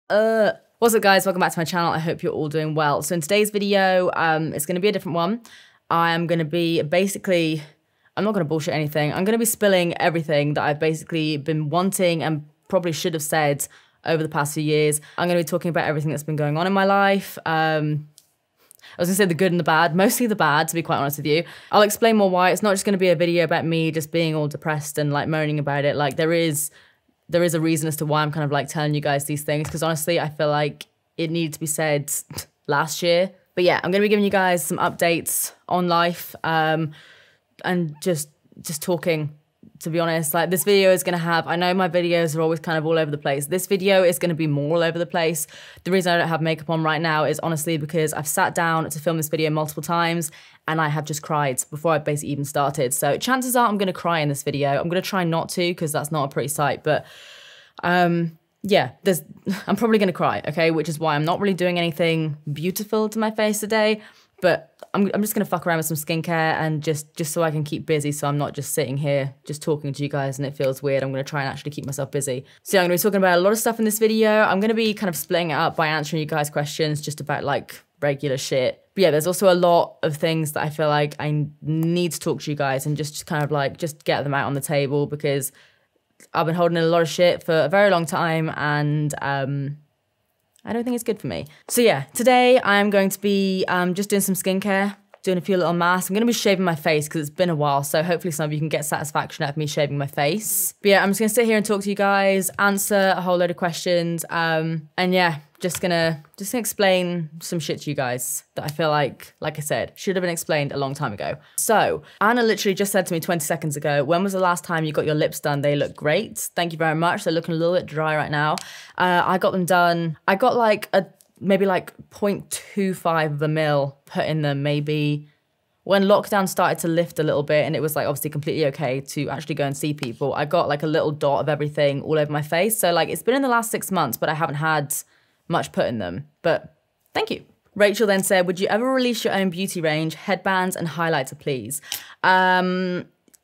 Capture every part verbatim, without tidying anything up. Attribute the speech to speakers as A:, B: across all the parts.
A: Uh, what's up guys, welcome back to my channel. I hope you're all doing well. So in today's video, um, it's gonna be a different one. I'm gonna be basically, I'm not gonna bullshit anything. I'm gonna be spilling everything that I've basically been wanting and probably should have said over the past few years. I'm gonna be talking about everything that's been going on in my life. Um, I was gonna say the good and the bad, mostly the bad, to be quite honest with you. I'll explain more why. It's not just gonna be a video about me just being all depressed and like moaning about it. Like there is, there is a reason as to why I'm kind of like telling you guys these things, because honestly, I feel like it needed to be said last year. But yeah, I'm gonna be giving you guys some updates on life um, and just, just talking. To be honest, like this video is gonna have, I know my videos are always kind of all over the place. This video is gonna be more all over the place. The reason I don't have makeup on right now is honestly because I've sat down to film this video multiple times and I have just cried before I basically even started. So chances are I'm gonna cry in this video. I'm gonna try not to because that's not a pretty sight, but um, yeah, there's, I'm probably gonna cry, okay? Which is why I'm not really doing anything beautiful to my face today. But I'm, I'm just gonna fuck around with some skincare and just, just so I can keep busy, so I'm not just sitting here just talking to you guys and it feels weird. I'm gonna try and actually keep myself busy. So yeah, I'm gonna be talking about a lot of stuff in this video. I'm gonna be kind of splitting it up by answering you guys questions just about like regular shit. But yeah, there's also a lot of things that I feel like I need to talk to you guys and just kind of like, just get them out on the table, because I've been holding in a lot of shit for a very long time and um, I don't think it's good for me. So yeah, today I'm going to be um, just doing some skincare, doing a few little masks. I'm gonna be shaving my face because it's been a while, so hopefully some of you can get satisfaction out of me shaving my face. But yeah, I'm just gonna sit here and talk to you guys, answer a whole load of questions, um, and yeah, just gonna, just gonna explain some shit to you guys that I feel like, like I said, should have been explained a long time ago. So, Anna literally just said to me twenty seconds ago, when was the last time you got your lips done? They look great. Thank you very much. They're looking a little bit dry right now. Uh, I got them done, I got like a, maybe like zero point two five of a mil put in them maybe when lockdown started to lift a little bit and it was like obviously completely okay to actually go and see people. I got like a little dot of everything all over my face. So like it's been in the last six months, but I haven't had much put in them, but thank you. Rachel then said, would you ever release your own beauty range, headbands and highlighter, please? Um,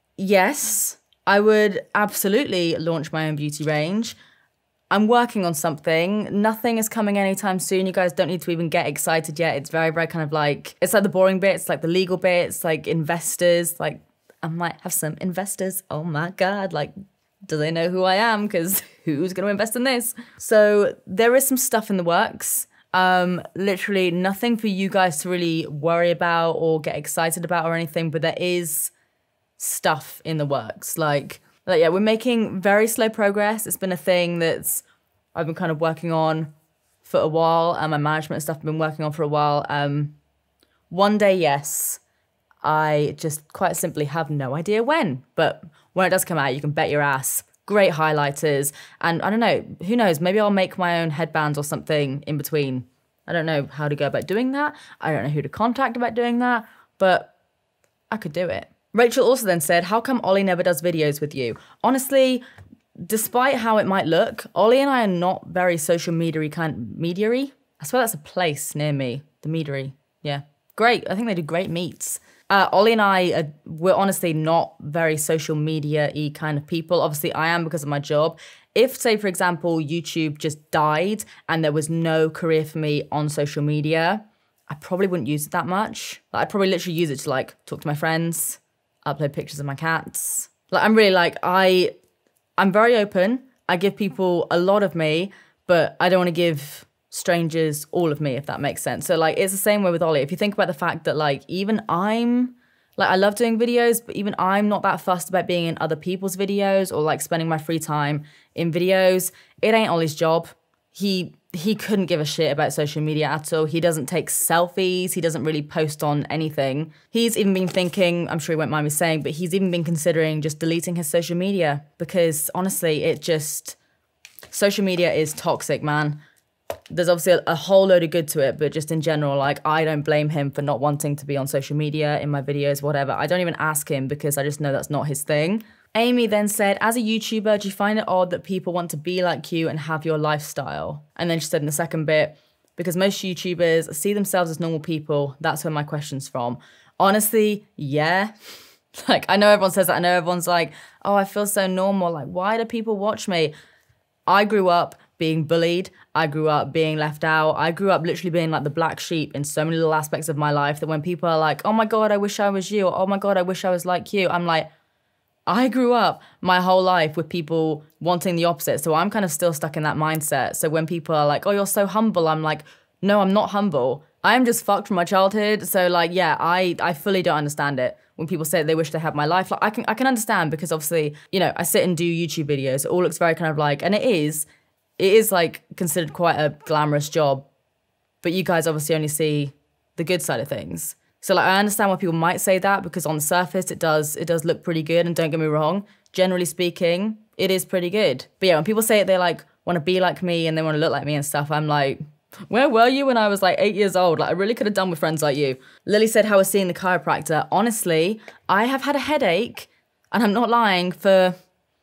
A: yes, I would absolutely launch my own beauty range. I'm working on something. Nothing is coming anytime soon. You guys don't need to even get excited yet. It's very, very kind of like, it's like the boring bits, like the legal bits, like investors, like I might have some investors. Oh my God, like, do they know who I am? Because who's going to invest in this? So there is some stuff in the works. Um, literally nothing for you guys to really worry about or get excited about or anything, but there is stuff in the works. Like, like yeah, we're making very slow progress. It's been a thing that's I've been kind of working on for a while, and my management stuff I've been working on for a while. Um, one day, yes. I just quite simply have no idea when, but when it does come out, you can bet your ass. Great highlighters, and I don't know, who knows, maybe I'll make my own headbands or something in between. I don't know how to go about doing that. I don't know who to contact about doing that, but I could do it. Rachel also then said, how come Ollie never does videos with you? Honestly, despite how it might look, Ollie and I are not very social media-y kind, media-y? I swear that's a place near me, the meadery, yeah. Great, I think they do great meats. Uh, Ollie and I, are, we're honestly not very social media-y kind of people. Obviously, I am because of my job. If, say, for example, YouTube just died and there was no career for me on social media, I probably wouldn't use it that much. Like, I'd probably literally use it to, like, talk to my friends, upload pictures of my cats. Like, I'm really, like, I, I'm very open. I give people a lot of me, but I don't want to give strangers all of me, if that makes sense. So like, it's the same way with Ollie. If you think about the fact that like, even I'm, like I love doing videos, but even I'm not that fussed about being in other people's videos or like spending my free time in videos. It ain't Ollie's job. He, he couldn't give a shit about social media at all. He doesn't take selfies. He doesn't really post on anything. He's even been thinking, I'm sure he won't mind me saying, but he's even been considering just deleting his social media because honestly, it just, social media is toxic, man. There's obviously a, a whole load of good to it, but just in general, like, I don't blame him for not wanting to be on social media, in my videos, whatever. I don't even ask him because I just know that's not his thing. Amy then said, as a YouTuber, do you find it odd that people want to be like you and have your lifestyle? And then she said in the second bit, because most YouTubers see themselves as normal people, that's where my question's from. Honestly, yeah. Like, I know everyone says that. I know everyone's like, oh, I feel so normal. Like, why do people watch me? I grew up being bullied. I grew up being left out. I grew up literally being like the black sheep in so many little aspects of my life that when people are like, oh my God, I wish I was you. Or, oh my God, I wish I was like you. I'm like, I grew up my whole life with people wanting the opposite. So I'm kind of still stuck in that mindset. So when people are like, oh, you're so humble, I'm like, no, I'm not humble. I am just fucked from my childhood. So like, yeah, I, I fully don't understand it. When people say they wish they had my life, like I can I can understand because obviously, you know, I sit and do YouTube videos. It all looks very kind of like, and it is, it is like considered quite a glamorous job. But you guys obviously only see the good side of things. So like I understand why people might say that because on the surface it does it does look pretty good, and don't get me wrong, generally speaking, it is pretty good. But yeah, when people say it, they like want to be like me and they want to look like me and stuff, I'm like, where were you when I was like eight years old? Like I really could have done with friends like you. Lily said, how was seeing the chiropractor? Honestly, I have had a headache, and I'm not lying, for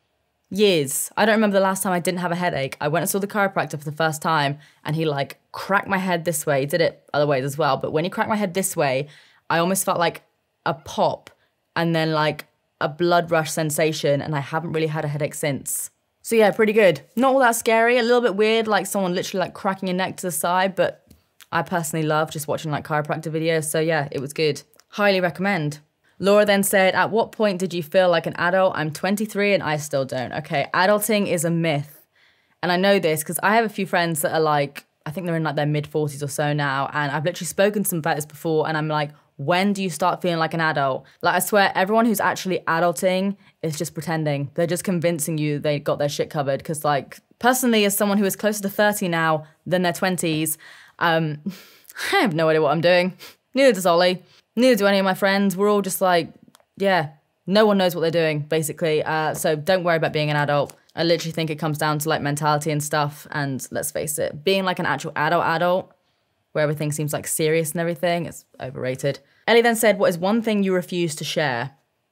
A: years. I don't remember the last time I didn't have a headache. I went and saw the chiropractor for the first time and he like cracked my head this way. He did it other ways as well. But when he cracked my head this way, I almost felt like a pop and then like a blood rush sensation, and I haven't really had a headache since. So yeah, pretty good. Not all that scary, a little bit weird, like someone literally like cracking your neck to the side, but I personally love just watching like chiropractor videos. So yeah, it was good. Highly recommend. Laura then said, at what point did you feel like an adult? I'm twenty-three and I still don't. Okay, adulting is a myth. And I know this because I have a few friends that are like, I think they're in like their mid forties or so now. And I've literally spoken to them about this before. And I'm like, when do you start feeling like an adult? Like I swear, everyone who's actually adulting is just pretending. They're just convincing you they got their shit covered. Because like, personally, as someone who is closer to thirty now than their twenties, um, I have no idea what I'm doing. Neither does Ollie. Neither do any of my friends. We're all just like, yeah, no one knows what they're doing, basically. Uh, so don't worry about being an adult. I literally think it comes down to like mentality and stuff. And let's face it, being like an actual adult adult, where everything seems like serious and everything, it's overrated. Ellie then said, what is one thing you refuse to share?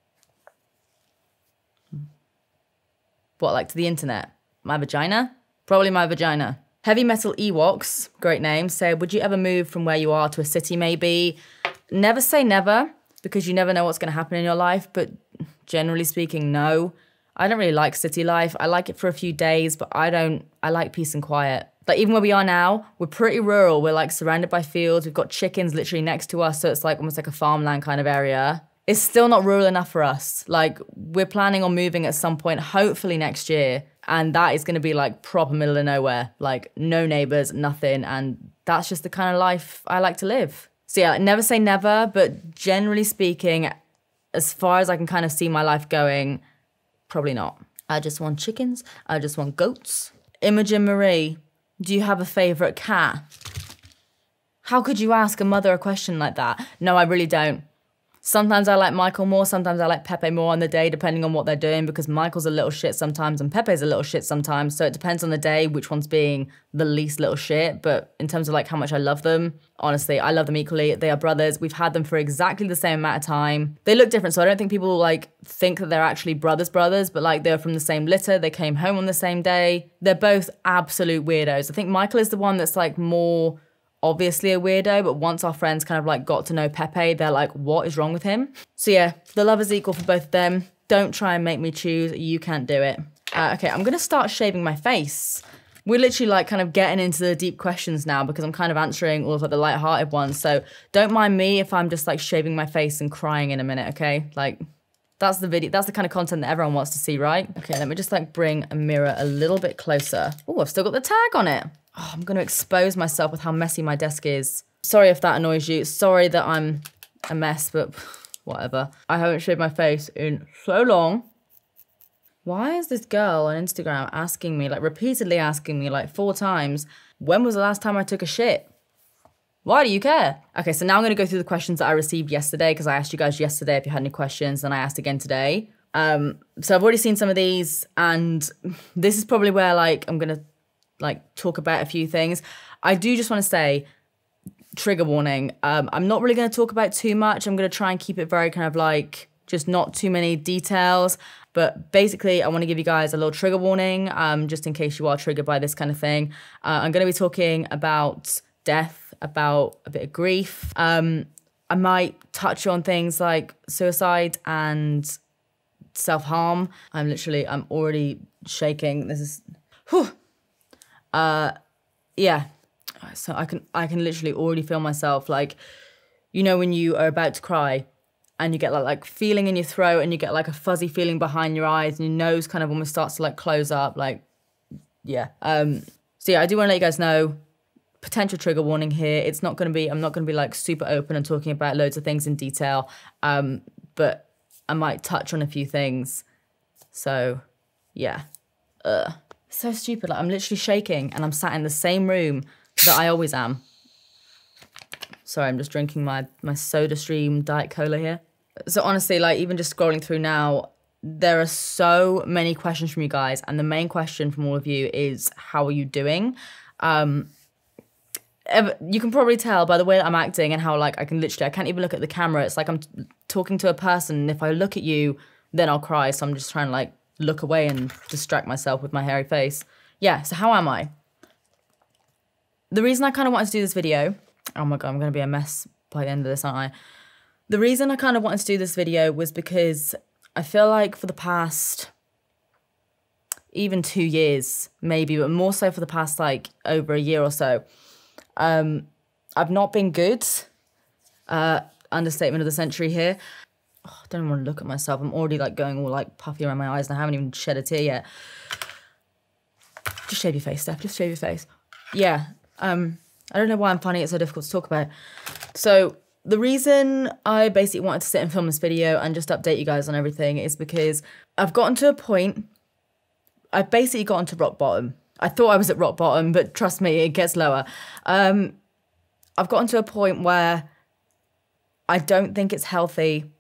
A: What, like to the internet? My vagina? Probably my vagina. Heavy Metal Ewoks, great name, said, would you ever move from where you are to a city maybe? Never say never, because you never know what's going to happen in your life, but generally speaking, no. I don't really like city life. I like it for a few days, but I don't, I like peace and quiet. Like even where we are now, we're pretty rural. We're like surrounded by fields. We've got chickens literally next to us, so it's like almost like a farmland kind of area. It's still not rural enough for us. Like we're planning on moving at some point, hopefully next year. And that is going to be like proper middle of nowhere, like no neighbors, nothing. And that's just the kind of life I like to live. So yeah, never say never, but generally speaking, as far as I can kind of see my life going, probably not. I just want chickens. I just want goats. Imogen Marie, do you have a favorite cat? How could you ask a mother a question like that? No, I really don't. Sometimes I like Michael more, sometimes I like Pepe more on the day, depending on what they're doing, because Michael's a little shit sometimes and Pepe's a little shit sometimes. So it depends on the day which one's being the least little shit. But in terms of like how much I love them, honestly, I love them equally. They are brothers. We've had them for exactly the same amount of time. They look different, so I don't think people like think that they're actually brothers brothers, but like they're from the same litter. They came home on the same day. They're both absolute weirdos. I think Michael is the one that's like more obviously a weirdo, but once our friends kind of like got to know Pepe, they're like, what is wrong with him? So yeah, the love is equal for both of them. Don't try and make me choose. You can't do it. Uh, okay, I'm gonna start shaving my face. We're literally like kind of getting into the deep questions now because I'm kind of answering all of like the lighthearted ones. So don't mind me if I'm just like shaving my face and crying in a minute, okay? Like that's the video, that's the kind of content that everyone wants to see, right? Okay, let me just like bring a mirror a little bit closer. Oh, I've still got the tag on it. Oh, I'm going to expose myself with how messy my desk is. Sorry if that annoys you. Sorry that I'm a mess, but whatever. I haven't shaved my face in so long. Why is this girl on Instagram asking me, like repeatedly asking me like four times, when was the last time I took a shit? Why do you care? Okay, so now I'm going to go through the questions that I received yesterday because I asked you guys yesterday if you had any questions and I asked again today. Um, so I've already seen some of these and this is probably where like I'm going to like talk about a few things. I do just want to say, trigger warning, um, I'm not really going to talk about too much. I'm going to try and keep it very kind of like, just not too many details. But basically, I want to give you guys a little trigger warning, um, just in case you are triggered by this kind of thing. Uh, I'm going to be talking about death, about a bit of grief. Um, I might touch on things like suicide and self-harm. I'm literally, I'm already shaking. This is, whew. Uh, yeah, so I can I can literally already feel myself, like, you know, when you are about to cry and you get that like feeling in your throat and you get like a fuzzy feeling behind your eyes and your nose kind of almost starts to like close up, like, yeah. Um, so yeah, I do want to let you guys know, potential trigger warning here. It's not going to be, I'm not going to be like super open and talking about loads of things in detail, um, but I might touch on a few things. So yeah. Ugh. So stupid. Like, I'm literally shaking and I'm sat in the same room that I always am. Sorry, I'm just drinking my, my SodaStream Diet Cola here. So honestly, like, even just scrolling through now, there are so many questions from you guys. And the main question from all of you is, how are you doing? Um, you can probably tell by the way that I'm acting and how, like, I can literally, I can't even look at the camera. It's like I'm talking to a person. And if I look at you, then I'll cry. So I'm just trying to, like, look away and distract myself with my hairy face. Yeah, so how am I? The reason I kind of wanted to do this video, oh my God, I'm going to be a mess by the end of this, aren't I? The reason I kind of wanted to do this video was because I feel like for the past, even two years, maybe, but more so for the past, like, over a year or so, um, I've not been good. Uh, understatement of the century here. Oh, I don't even want to look at myself. I'm already, like, going all, like, puffy around my eyes and I haven't even shed a tear yet. Just shave your face, Steph. Just shave your face. Yeah. Um, I don't know why I'm finding it so difficult to talk about. So the reason I basically wanted to sit and film this video and just update you guys on everything is because I've gotten to a point, I've basically gotten to rock bottom. I thought I was at rock bottom, but trust me, it gets lower. Um, I've gotten to a point where I don't think it's healthy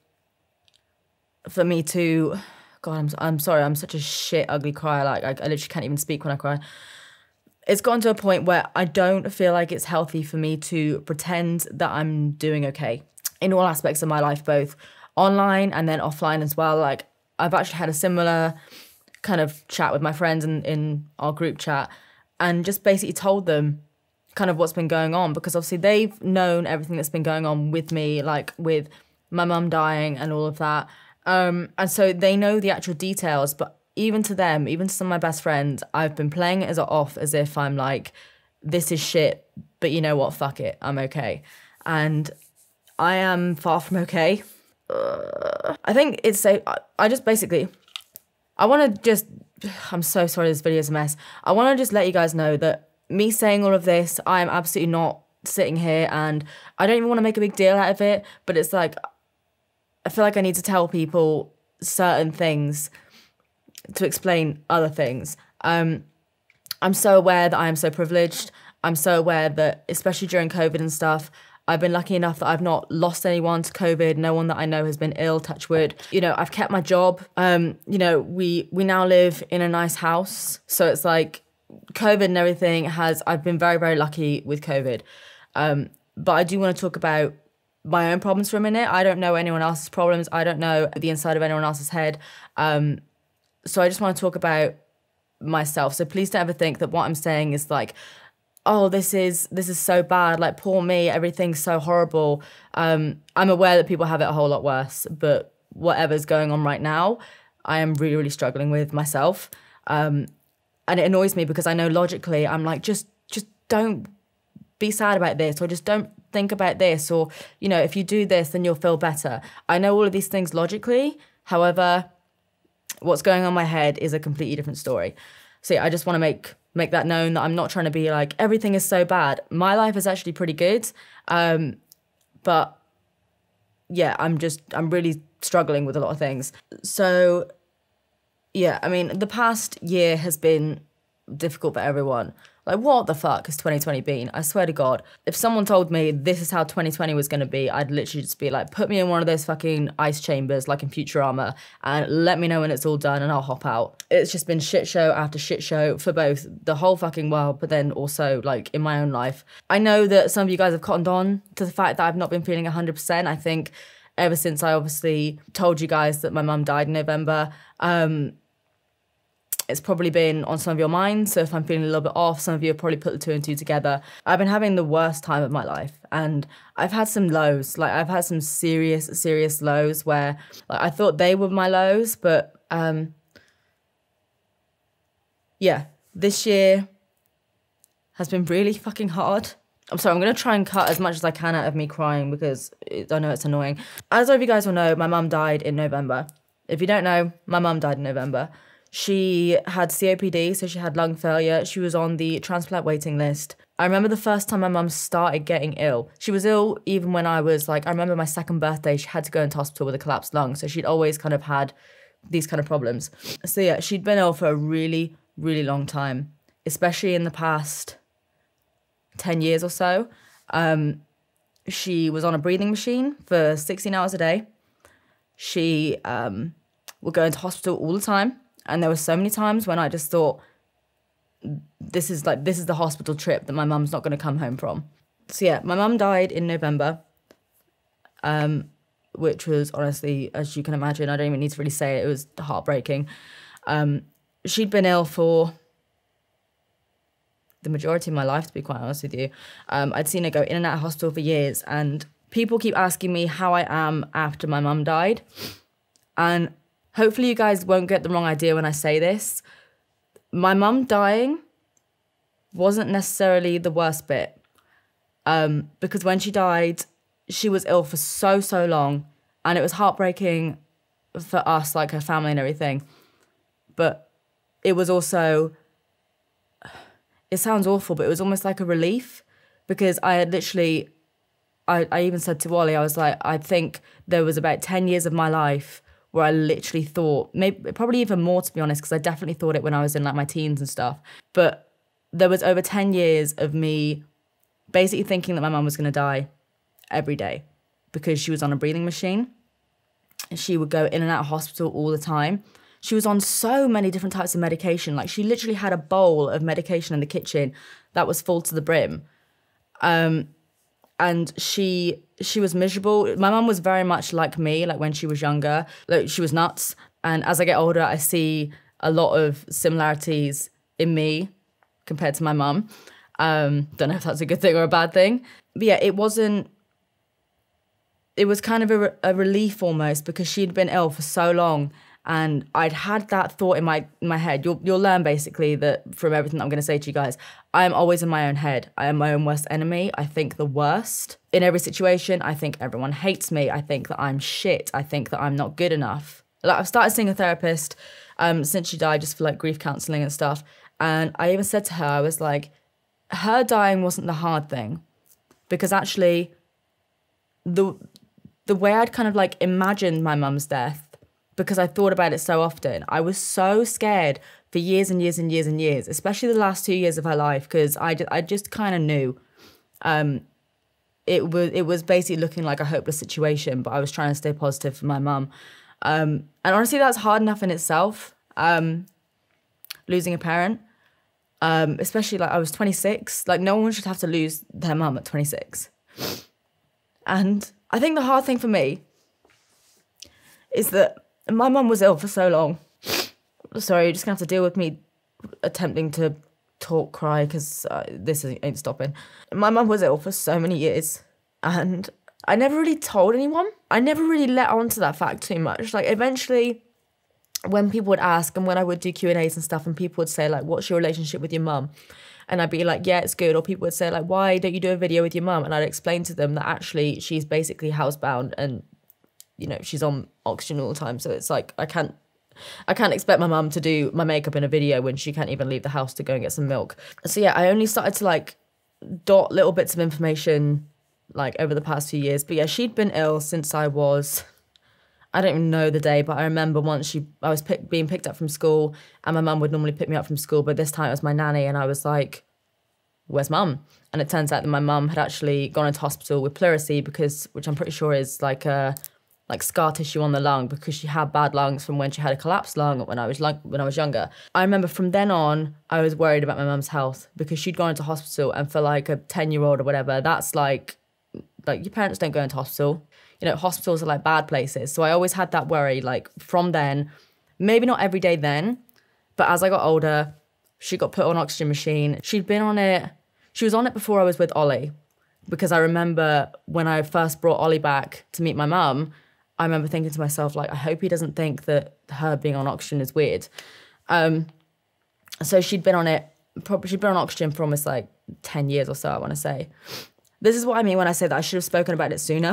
A: for me to, God, I'm, I'm sorry, I'm such a shit, ugly crier. Like, I, I literally can't even speak when I cry. It's gotten to a point where I don't feel like it's healthy for me to pretend that I'm doing okay in all aspects of my life, both online and then offline as well. Like, I've actually had a similar kind of chat with my friends in, in our group chat and just basically told them kind of what's been going on, because obviously they've known everything that's been going on with me, like with my mum dying and all of that. Um, and so they know the actual details, but even to them, even to some of my best friends, I've been playing it as off as if I'm like, this is shit, but you know what, fuck it, I'm okay. And I am far from okay. Uh, I think it's safe. I, I just basically, I want to just, I'm so sorry this video is a mess. I want to just let you guys know that me saying all of this, I am absolutely not sitting here and I don't even want to make a big deal out of it, but it's like, I feel like I need to tell people certain things to explain other things. Um, I'm so aware that I am so privileged. I'm so aware that, especially during COVID and stuff, I've been lucky enough that I've not lost anyone to COVID. No one that I know has been ill, touch wood. You know, I've kept my job. Um, you know, we we now live in a nice house. So it's like COVID and everything has, I've been very, very lucky with COVID. Um, but I do want to talk about my own problems for a minute. I don't know anyone else's problems. I don't know the inside of anyone else's head. Um, so I just want to talk about myself. So please don't ever think that what I'm saying is like, oh, this is this is so bad, like poor me, everything's so horrible. Um, I'm aware that people have it a whole lot worse, but whatever's going on right now, I am really, really struggling with myself. Um, and it annoys me because I know logically I'm like, just just don't be sad about this, or just don't think about this, or, you know, if you do this, then you'll feel better. I know all of these things logically. However, what's going on in my head is a completely different story. So yeah, I just want to make make that known that I'm not trying to be like, everything is so bad. My life is actually pretty good. Um, but yeah, I'm just, I'm really struggling with a lot of things. So yeah, I mean, the past year has been difficult for everyone. Like, what the fuck has twenty twenty been? I swear to God, if someone told me this is how twenty twenty was going to be, I'd literally just be like, put me in one of those fucking ice chambers like in Futurama and let me know when it's all done and I'll hop out. It's just been shit show after shit show for both the whole fucking world, but then also like in my own life. I know that some of you guys have cottoned on to the fact that I've not been feeling one hundred percent. I think ever since I obviously told you guys that my mum died in November, um, it's probably been on some of your minds. So if I'm feeling a little bit off, some of you have probably put the two and two together. I've been having the worst time of my life, and I've had some lows. Like, I've had some serious, serious lows where like, I thought they were my lows, but um, yeah, this year has been really fucking hard. I'm sorry, I'm going to try and cut as much as I can out of me crying because it, I know it's annoying. As all of you guys will know, my mum died in November. If you don't know, my mum died in November. She had C O P D, so she had lung failure. She was on the transplant waiting list. I remember the first time my mum started getting ill. She was ill even when I was like, I remember my second birthday, she had to go into hospital with a collapsed lung. So she'd always kind of had these kind of problems. So yeah, she'd been ill for a really, really long time, especially in the past ten years or so. Um, she was on a breathing machine for sixteen hours a day. She um, would go into hospital all the time. And there were so many times when I just thought, this is like, this is the hospital trip that my mum's not going to come home from. So yeah, my mum died in November, um, which was honestly, as you can imagine, I don't even need to really say it, it was heartbreaking. Um, she'd been ill for the majority of my life, to be quite honest with you. Um, I'd seen her go in and out of hospital for years, and people keep asking me how I am after my mum died. And hopefully you guys won't get the wrong idea when I say this. My mum dying wasn't necessarily the worst bit. Um, because when she died, she was ill for so, so long. And it was heartbreaking for us, like her family and everything. But it was also, it sounds awful, but it was almost like a relief. Because I had literally, I, I even said to Wally, I was like, I think there was about ten years of my life where I literally thought, maybe probably even more to be honest, because I definitely thought it when I was in like my teens and stuff. But there was over ten years of me basically thinking that my mum was going to die every day because she was on a breathing machine. She would go in and out of hospital all the time. She was on so many different types of medication. Like she literally had a bowl of medication in the kitchen that was full to the brim. Um, and she she was miserable. My mum was very much like me, like when she was younger. Like she was nuts. And as I get older, I see a lot of similarities in me compared to my mum. Um, don't know if that's a good thing or a bad thing. But yeah, it wasn't, it was kind of a, a relief almost because she'd been ill for so long. And I'd had that thought in my in my head. You'll you'll learn basically that from everything that I'm going to say to you guys. I am always in my own head. I am my own worst enemy. I think the worst in every situation. I think everyone hates me. I think that I'm shit. I think that I'm not good enough. Like I've started seeing a therapist um, since she died, just for like grief counselling and stuff. And I even said to her, I was like, her dying wasn't the hard thing, because actually, the the way I'd kind of like imagined my mum's death. Because I thought about it so often. I was so scared for years and years and years and years, especially the last two years of her life, because I, I just kind of knew um, it was it was basically looking like a hopeless situation, but I was trying to stay positive for my mum. Um, and honestly, that's hard enough in itself, um, losing a parent, um, especially like I was twenty-six. Like no one should have to lose their mum at twenty-six. And I think the hard thing for me is that my mum was ill for so long. Sorry, you're just going to have to deal with me attempting to talk, cry, because uh, this ain't stopping. My mum was ill for so many years, and I never really told anyone. I never really let on to that fact too much. Like, eventually, when people would ask, and when I would do Q and A's and stuff, and people would say, like, what's your relationship with your mum? And I'd be like, yeah, it's good. Or people would say, like, why don't you do a video with your mum? And I'd explain to them that actually she's basically housebound and you know, she's on oxygen all the time. So it's like, I can't, I can't expect my mum to do my makeup in a video when she can't even leave the house to go and get some milk. So yeah, I only started to like dot little bits of information like over the past few years. But yeah, she'd been ill since I was, I don't even know the day, but I remember once she, I was pick, being picked up from school, and my mum would normally pick me up from school, but this time it was my nanny, and I was like, where's mum? And it turns out that my mum had actually gone into hospital with pleurisy, because, which I'm pretty sure is like a, like scar tissue on the lung, because she had bad lungs from when she had a collapsed lung when I was lung- when I was younger. I remember from then on, I was worried about my mum's health, because she'd gone into hospital, and for like a ten-year-old or whatever, that's like, like your parents don't go into hospital. You know, hospitals are like bad places. So I always had that worry, like from then, maybe not every day then, but as I got older, she got put on an oxygen machine. She'd been on it, she was on it before I was with Ollie, because I remember when I first brought Ollie back to meet my mum, I remember thinking to myself, like, I hope he doesn't think that her being on oxygen is weird. Um, so she'd been on it probably she's been on oxygen for almost like ten years or so, I want to say. This is what I mean when I say that I should have spoken about it sooner.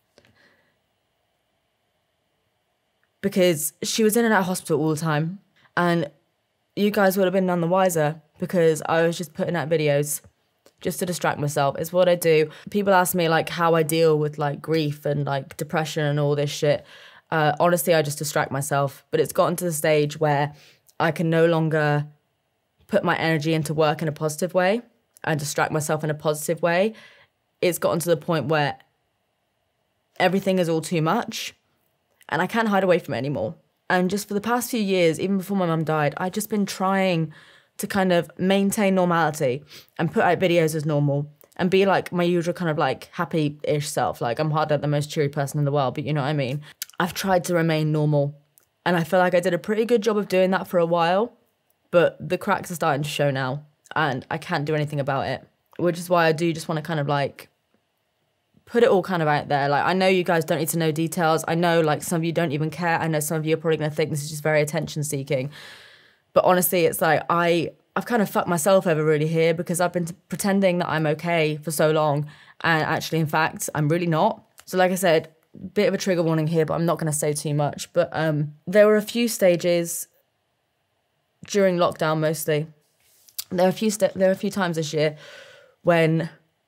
A: Because she was in and out of hospital all the time. And you guys would have been none the wiser because I was just putting out videos just to distract myself. It's what I do. People ask me like how I deal with like grief and like depression and all this shit. Uh, honestly, I just distract myself. But it's gotten to the stage where I can no longer put my energy into work in a positive way and distract myself in a positive way. It's gotten to the point where everything is all too much and I can't hide away from it anymore. And just for the past few years, even before my mum died, I've just been trying to kind of maintain normality and put out videos as normal and be like my usual kind of like happy-ish self. Like I'm hardly the most cheery person in the world, but you know what I mean? I've tried to remain normal and I feel like I did a pretty good job of doing that for a while, but the cracks are starting to show now and I can't do anything about it, which is why I do just want to kind of like put it all kind of out there. Like, I know you guys don't need to know details. I know, like, some of you don't even care. I know some of you are probably going to think this is just very attention-seeking. But honestly, it's like, I, I've kind of fucked myself over really here because I've been pretending that I'm okay for so long. And actually, in fact, I'm really not. So like I said, bit of a trigger warning here, but I'm not going to say too much. But um, there were a few stages during lockdown mostly. There were a few, there were a few times this year when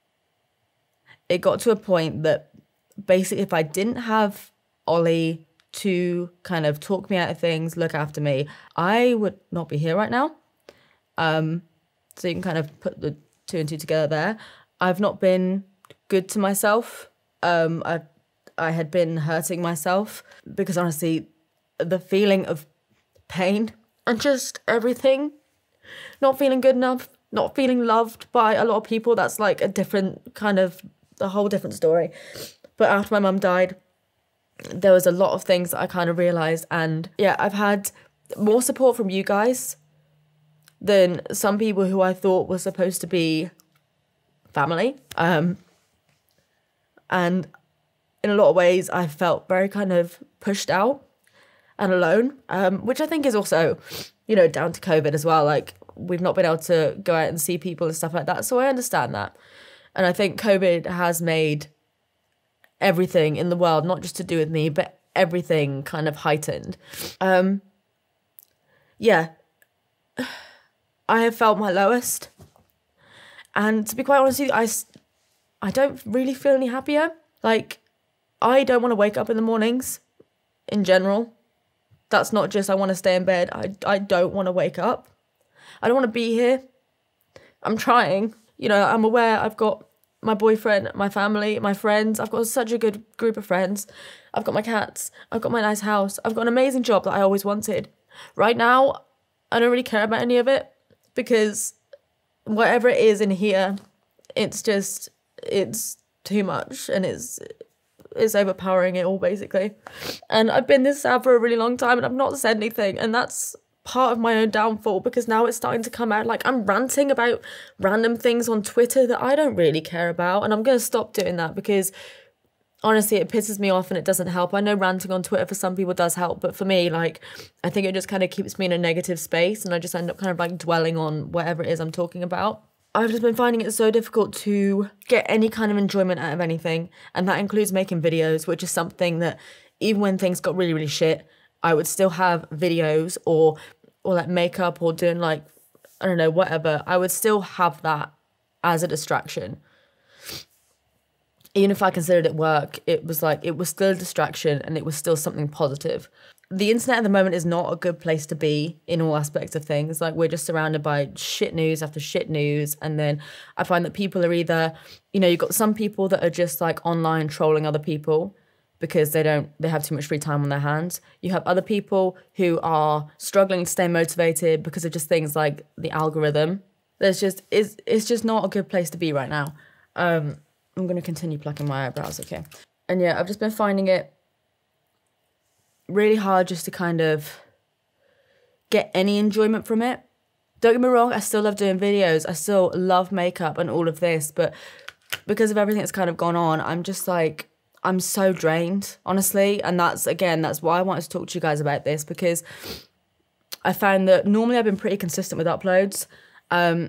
A: it got to a point that basically if I didn't have Ollie to kind of talk me out of things, look after me, I would not be here right now. Um, so you can kind of put the two and two together there. I've not been good to myself. Um, I, I had been hurting myself because honestly, the feeling of pain and just everything, not feeling good enough, not feeling loved by a lot of people, that's like a different kind of, a whole different story. But after my mum died, there was a lot of things that I kind of realised. And yeah, I've had more support from you guys than some people who I thought were supposed to be family. Um, and in a lot of ways, I felt very kind of pushed out and alone, um, which I think is also, you know, down to COVID as well. Like, we've not been able to go out and see people and stuff like that. So I understand that. And I think COVID has made everything in the world, not just to do with me, but everything kind of heightened. Um, yeah, I have felt my lowest. And to be quite honest with you, I, I don't really feel any happier. Like, I don't want to wake up in the mornings in general. That's not just I want to stay in bed. I, I don't want to wake up. I don't want to be here. I'm trying. You know, I'm aware I've got my boyfriend, my family, my friends. I've got such a good group of friends. I've got my cats. I've got my nice house. I've got an amazing job that I always wanted. Right now, I don't really care about any of it because whatever it is in here, it's just, it's too much and it's, it's overpowering it all basically. And I've been this sad for a really long time and I've not said anything, and that's part of my own downfall because now it's starting to come out. Like, I'm ranting about random things on Twitter that I don't really care about, and I'm going to stop doing that because honestly it pisses me off and it doesn't help. I know ranting on Twitter for some people does help, but for me, like, I think it just kind of keeps me in a negative space and I just end up kind of like dwelling on whatever it is I'm talking about. I've just been finding it so difficult to get any kind of enjoyment out of anything, and that includes making videos, which is something that even when things got really really shit, I would still have videos or or like makeup or doing like, I don't know, whatever. I would still have that as a distraction. Even if I considered it work, it was like, it was still a distraction and it was still something positive. The internet at the moment is not a good place to be in all aspects of things. Like, we're just surrounded by shit news after shit news. And then I find that people are either, you know, you've got some people that are just like online trolling other people because they don't, they have too much free time on their hands. You have other people who are struggling to stay motivated because of just things like the algorithm. There's just, it's, it's just not a good place to be right now. Um, I'm going to continue plucking my eyebrows, okay? And yeah, I've just been finding it really hard just to kind of get any enjoyment from it. Don't get me wrong, I still love doing videos. I still love makeup and all of this, but because of everything that's kind of gone on, I'm just like, I'm so drained, honestly. And that's, again, that's why I wanted to talk to you guys about this, because I found that normally I've been pretty consistent with uploads Um,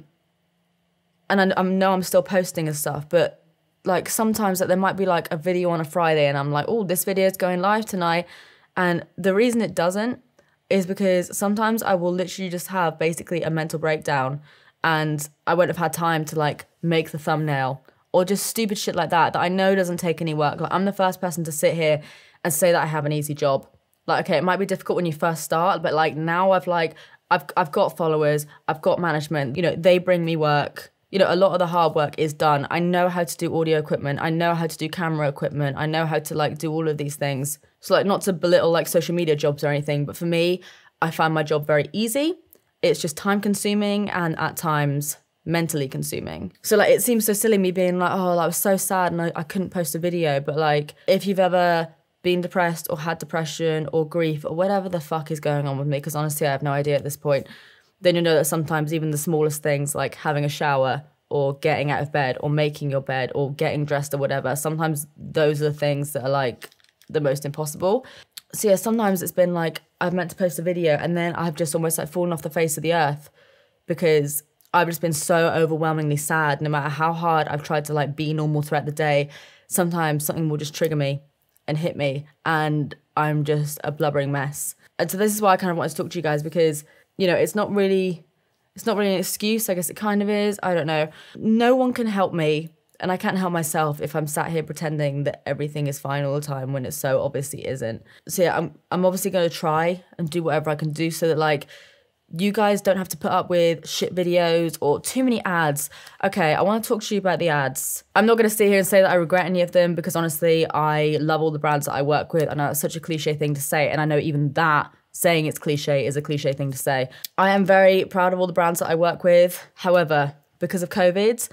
A: and I, I know I'm still posting and stuff, but like sometimes like, there might be like a video on a Friday and I'm like, oh, this video is going live tonight. And the reason it doesn't is because sometimes I will literally just have basically a mental breakdown and I won't have had time to like make the thumbnail or just stupid shit like that that I know doesn't take any work. Like I'm the first person to sit here and say that I have an easy job. Like, okay, it might be difficult when you first start, but like now I've like, I've, I've got followers, I've got management, you know, they bring me work. You know, a lot of the hard work is done. I know how to do audio equipment. I know how to do camera equipment. I know how to like do all of these things. So like not to belittle like social media jobs or anything, but for me, I find my job very easy. It's just time consuming and at times mentally consuming. So like it seems so silly me being like, oh, I was so sad and I, I couldn't post a video. But like if you've ever been depressed or had depression or grief or whatever the fuck is going on with me, because honestly, I have no idea at this point, then you know that sometimes even the smallest things like having a shower or getting out of bed or making your bed or getting dressed or whatever, sometimes those are the things that are like the most impossible. So yeah, sometimes it's been like I've meant to post a video and then I've just almost like fallen off the face of the earth because I've just been so overwhelmingly sad. No matter how hard I've tried to like be normal throughout the day, sometimes something will just trigger me and hit me and I'm just a blubbering mess. And so this is why I kind of wanted to talk to you guys because, you know, it's not really, it's not really an excuse. I guess it kind of is. I don't know. No one can help me and I can't help myself if I'm sat here pretending that everything is fine all the time when it so obviously isn't. So yeah, I'm, I'm obviously going to try and do whatever I can do so that like, you guys don't have to put up with shit videos or too many ads. Okay, I want to talk to you about the ads. I'm not going to sit here and say that I regret any of them because honestly, I love all the brands that I work with. I know it's such a cliche thing to say, and I know even that saying it's cliche is a cliche thing to say. I am very proud of all the brands that I work with. However, because of COVID,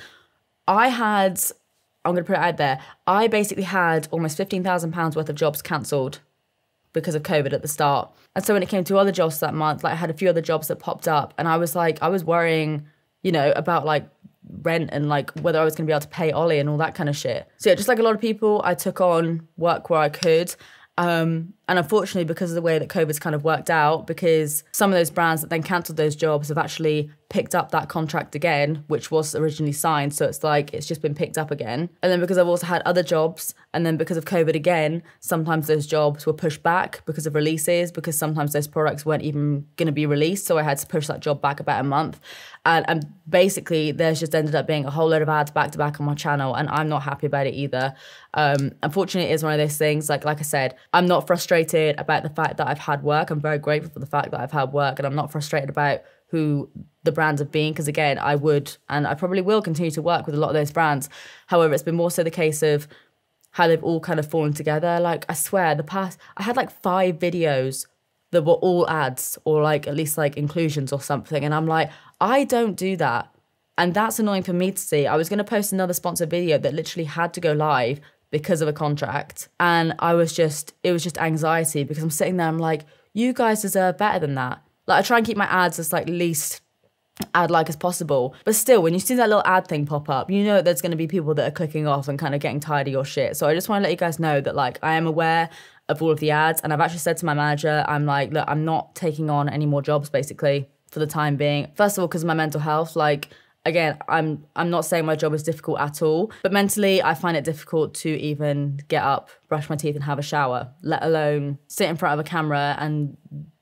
A: I had, I'm going to put it out there, I basically had almost fifteen thousand pounds worth of jobs cancelled because of COVID at the start. And so when it came to other jobs that month, like I had a few other jobs that popped up and I was like, I was worrying, you know, about like rent and like whether I was gonna be able to pay Ollie and all that kind of shit. So yeah, just like a lot of people, I took on work where I could. Um, and unfortunately, because of the way that COVID's kind of worked out, because some of those brands that then cancelled those jobs have actually picked up that contract again, which was originally signed. So it's like, it's just been picked up again. And then because I've also had other jobs, and then because of COVID again, sometimes those jobs were pushed back because of releases, because sometimes those products weren't even going to be released. So I had to push that job back about a month. And, and basically, there's just ended up being a whole load of ads back to back on my channel, and I'm not happy about it either. Um, unfortunately, it is one of those things, like, like I said, I'm not frustrated about the fact that I've had work. I'm very grateful for the fact that I've had work, and I'm not frustrated about who the brands have been, because again, I would, and I probably will continue to work with a lot of those brands. However, it's been more so the case of how they've all kind of fallen together. Like, I swear, the past, I had like five videos that were all ads or like at least like inclusions or something. And I'm like, I don't do that. And that's annoying for me to see. I was going to post another sponsored video that literally had to go live because of a contract. And I was just, it was just anxiety because I'm sitting there, I'm like, you guys deserve better than that. Like, I try and keep my ads as like least ad-like as possible. But still, when you see that little ad thing pop up, you know there's going to be people that are clicking off and kind of getting tired of your shit. So I just want to let you guys know that like I am aware of all of the ads, and I've actually said to my manager, I'm like, look, I'm not taking on any more jobs basically for the time being. First of all, because of my mental health. Like, again, I'm I'm not saying my job is difficult at all, but mentally I find it difficult to even get up, brush my teeth and have a shower, let alone sit in front of a camera and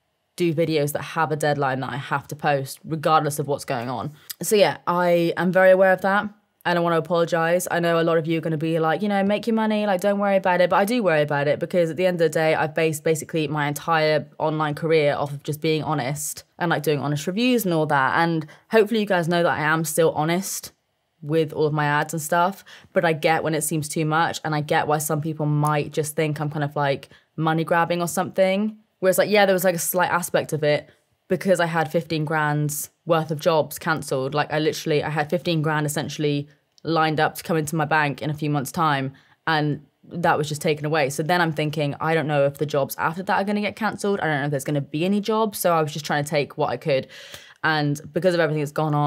A: do videos that have a deadline that I have to post regardless of what's going on. So yeah, I am very aware of that. I don't want to apologize. I know a lot of you are going to be like, you know, make your money, like don't worry about it. But I do worry about it because at the end of the day, I've based basically my entire online career off of just being honest and like doing honest reviews and all that. And hopefully you guys know that I am still honest with all of my ads and stuff, but I get when it seems too much, and I get why some people might just think I'm kind of like money grabbing or something. Whereas like, yeah, there was like a slight aspect of it because I had fifteen grand's worth of jobs cancelled. Like I literally, I had fifteen grand essentially lined up to come into my bank in a few months' time, and that was just taken away. So then I'm thinking, I don't know if the jobs after that are going to get cancelled. I don't know if there's going to be any jobs. So I was just trying to take what I could. And because of everything that's gone on,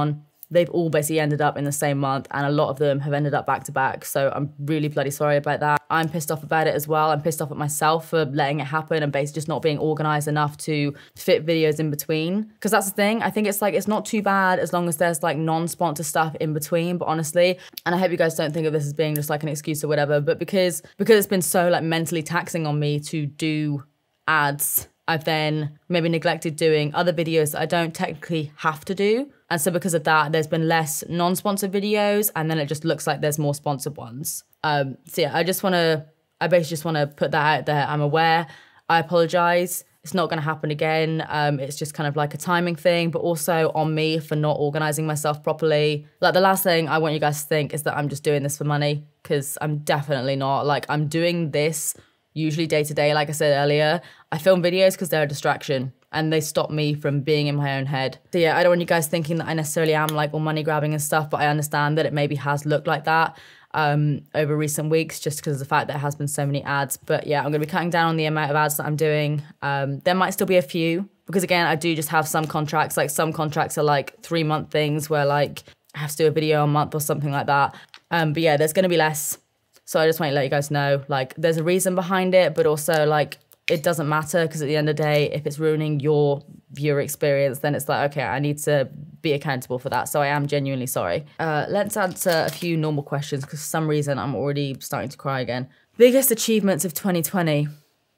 A: they've all basically ended up in the same month, and a lot of them have ended up back to back. So I'm really bloody sorry about that. I'm pissed off about it as well. I'm pissed off at myself for letting it happen and basically just not being organized enough to fit videos in between. Because that's the thing. I think it's like, it's not too bad as long as there's like non-sponsor stuff in between. But honestly, and I hope you guys don't think of this as being just like an excuse or whatever, but because, because it's been so like mentally taxing on me to do ads, I've then maybe neglected doing other videos that I don't technically have to do. And so because of that, there's been less non-sponsored videos, and then it just looks like there's more sponsored ones. Um, so yeah, I just want to, I basically just want to put that out there. I'm aware. I apologize. It's not going to happen again. Um, it's just kind of like a timing thing, but also on me for not organizing myself properly. Like the last thing I want you guys to think is that I'm just doing this for money, because I'm definitely not. Like I'm doing this usually day to day. Like I said earlier, I film videos because they're a distraction and they stop me from being in my own head. So yeah, I don't want you guys thinking that I necessarily am like all money grabbing and stuff, but I understand that it maybe has looked like that um, over recent weeks just because of the fact that there has been so many ads. But yeah, I'm gonna be cutting down on the amount of ads that I'm doing. Um, there might still be a few because again, I do just have some contracts, like some contracts are like three month things where like I have to do a video a month or something like that. Um, but yeah, there's gonna be less. So I just want to let you guys know, like, there's a reason behind it, but also, like, it doesn't matter because at the end of the day, if it's ruining your viewer experience, then it's like, okay, I need to be accountable for that. So I am genuinely sorry. Uh, let's answer a few normal questions because for some reason I'm already starting to cry again. Biggest achievements of twenty twenty.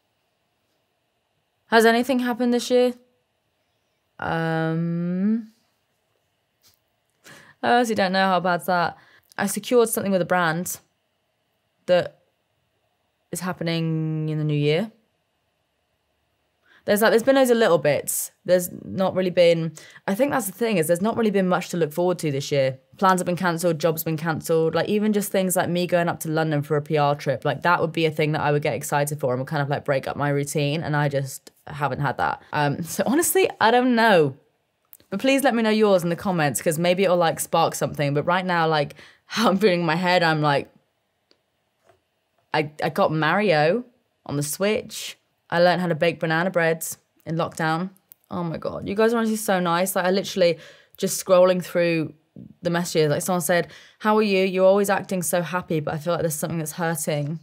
A: Has anything happened this year? Um, I honestly don't know how bad's that. I secured something with a brand that is happening in the new year. There's like, there's been loads of little bits. There's not really been, I think that's the thing is there's not really been much to look forward to this year. Plans have been cancelled, jobs been cancelled. Like even just things like me going up to London for a P R trip, like that would be a thing that I would get excited for and would kind of like break up my routine. And I just haven't had that. Um, so honestly, I don't know. But please let me know yours in the comments because maybe it'll like spark something. But right now, like how I'm feeling in my head, I'm like, I, I got Mario on the Switch. I learned how to bake banana breads in lockdown. Oh my God, you guys are honestly so nice. Like I literally just scrolling through the messages, like someone said, how are you? You're always acting so happy, but I feel like there's something that's hurting.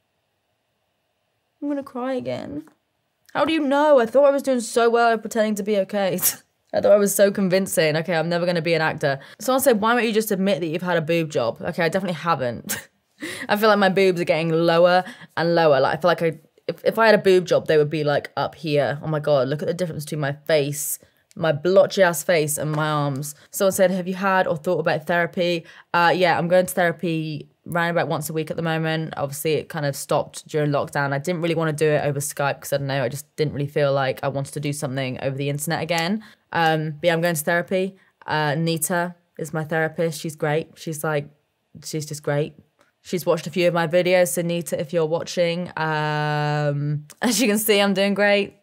A: I'm gonna cry again. How do you know? I thought I was doing so well at pretending to be okay. I thought I was so convincing. Okay, I'm never gonna be an actor. Someone said, why don't you just admit that you've had a boob job? Okay, I definitely haven't. I feel like my boobs are getting lower and lower. Like I feel like I, if, if I had a boob job, they would be like up here. Oh my God, look at the difference between my face, my blotchy ass face and my arms. Someone said, have you had or thought about therapy? Uh, yeah, I'm going to therapy around about once a week at the moment. Obviously it kind of stopped during lockdown. I didn't really want to do it over Skype because I don't know, I just didn't really feel like I wanted to do something over the internet again. Um, but yeah, I'm going to therapy. Uh, Nita is my therapist. She's great. She's like, she's just great. She's watched a few of my videos, so Nita, if you're watching, um, as you can see, I'm doing great.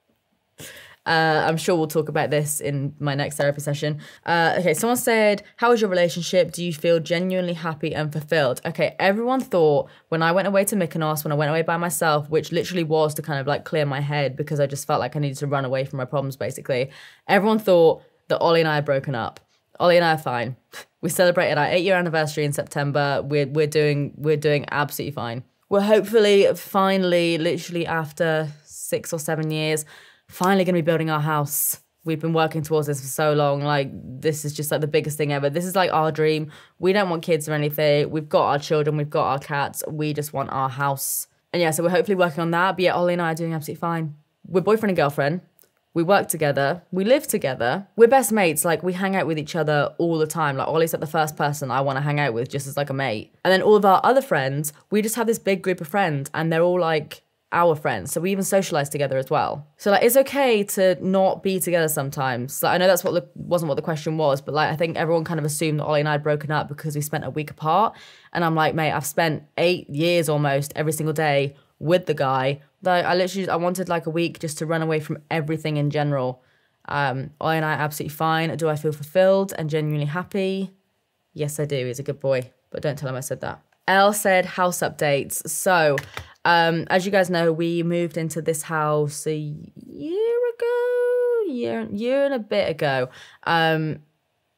A: Uh, I'm sure we'll talk about this in my next therapy session. Uh, okay, someone said, how is your relationship? Do you feel genuinely happy and fulfilled? Okay, everyone thought when I went away to Mykonos, when I went away by myself, which literally was to kind of like clear my head because I just felt like I needed to run away from my problems, basically. Everyone thought that Ollie and I had broken up. Ollie and I are fine. We celebrated our eight year anniversary in September. We're, we're doing, we're doing absolutely fine. We're hopefully finally, literally after six or seven years, finally going to be building our house. We've been working towards this for so long. Like, this is just like the biggest thing ever. This is like our dream. We don't want kids or anything. We've got our children. We've got our cats. We just want our house. And yeah, so we're hopefully working on that. But yeah, Ollie and I are doing absolutely fine. We're boyfriend and girlfriend. We work together. We live together. We're best mates. Like, we hang out with each other all the time. Like, Ollie's like the first person I want to hang out with just as like a mate. And then all of our other friends, we just have this big group of friends and they're all like our friends. So we even socialize together as well. So like, it's okay to not be together sometimes. Like, I know that's what the, wasn't what the question was, but like, I think everyone kind of assumed that Ollie and I had broken up because we spent a week apart. And I'm like, mate, I've spent eight years almost every single day with the guy. Like, I literally, I wanted like a week just to run away from everything in general. Um, Ollie and I are absolutely fine. Do I feel fulfilled and genuinely happy? Yes, I do. He's a good boy, but don't tell him I said that. Elle said house updates. So, um, as you guys know, we moved into this house a year ago, year, year and a bit ago. Um,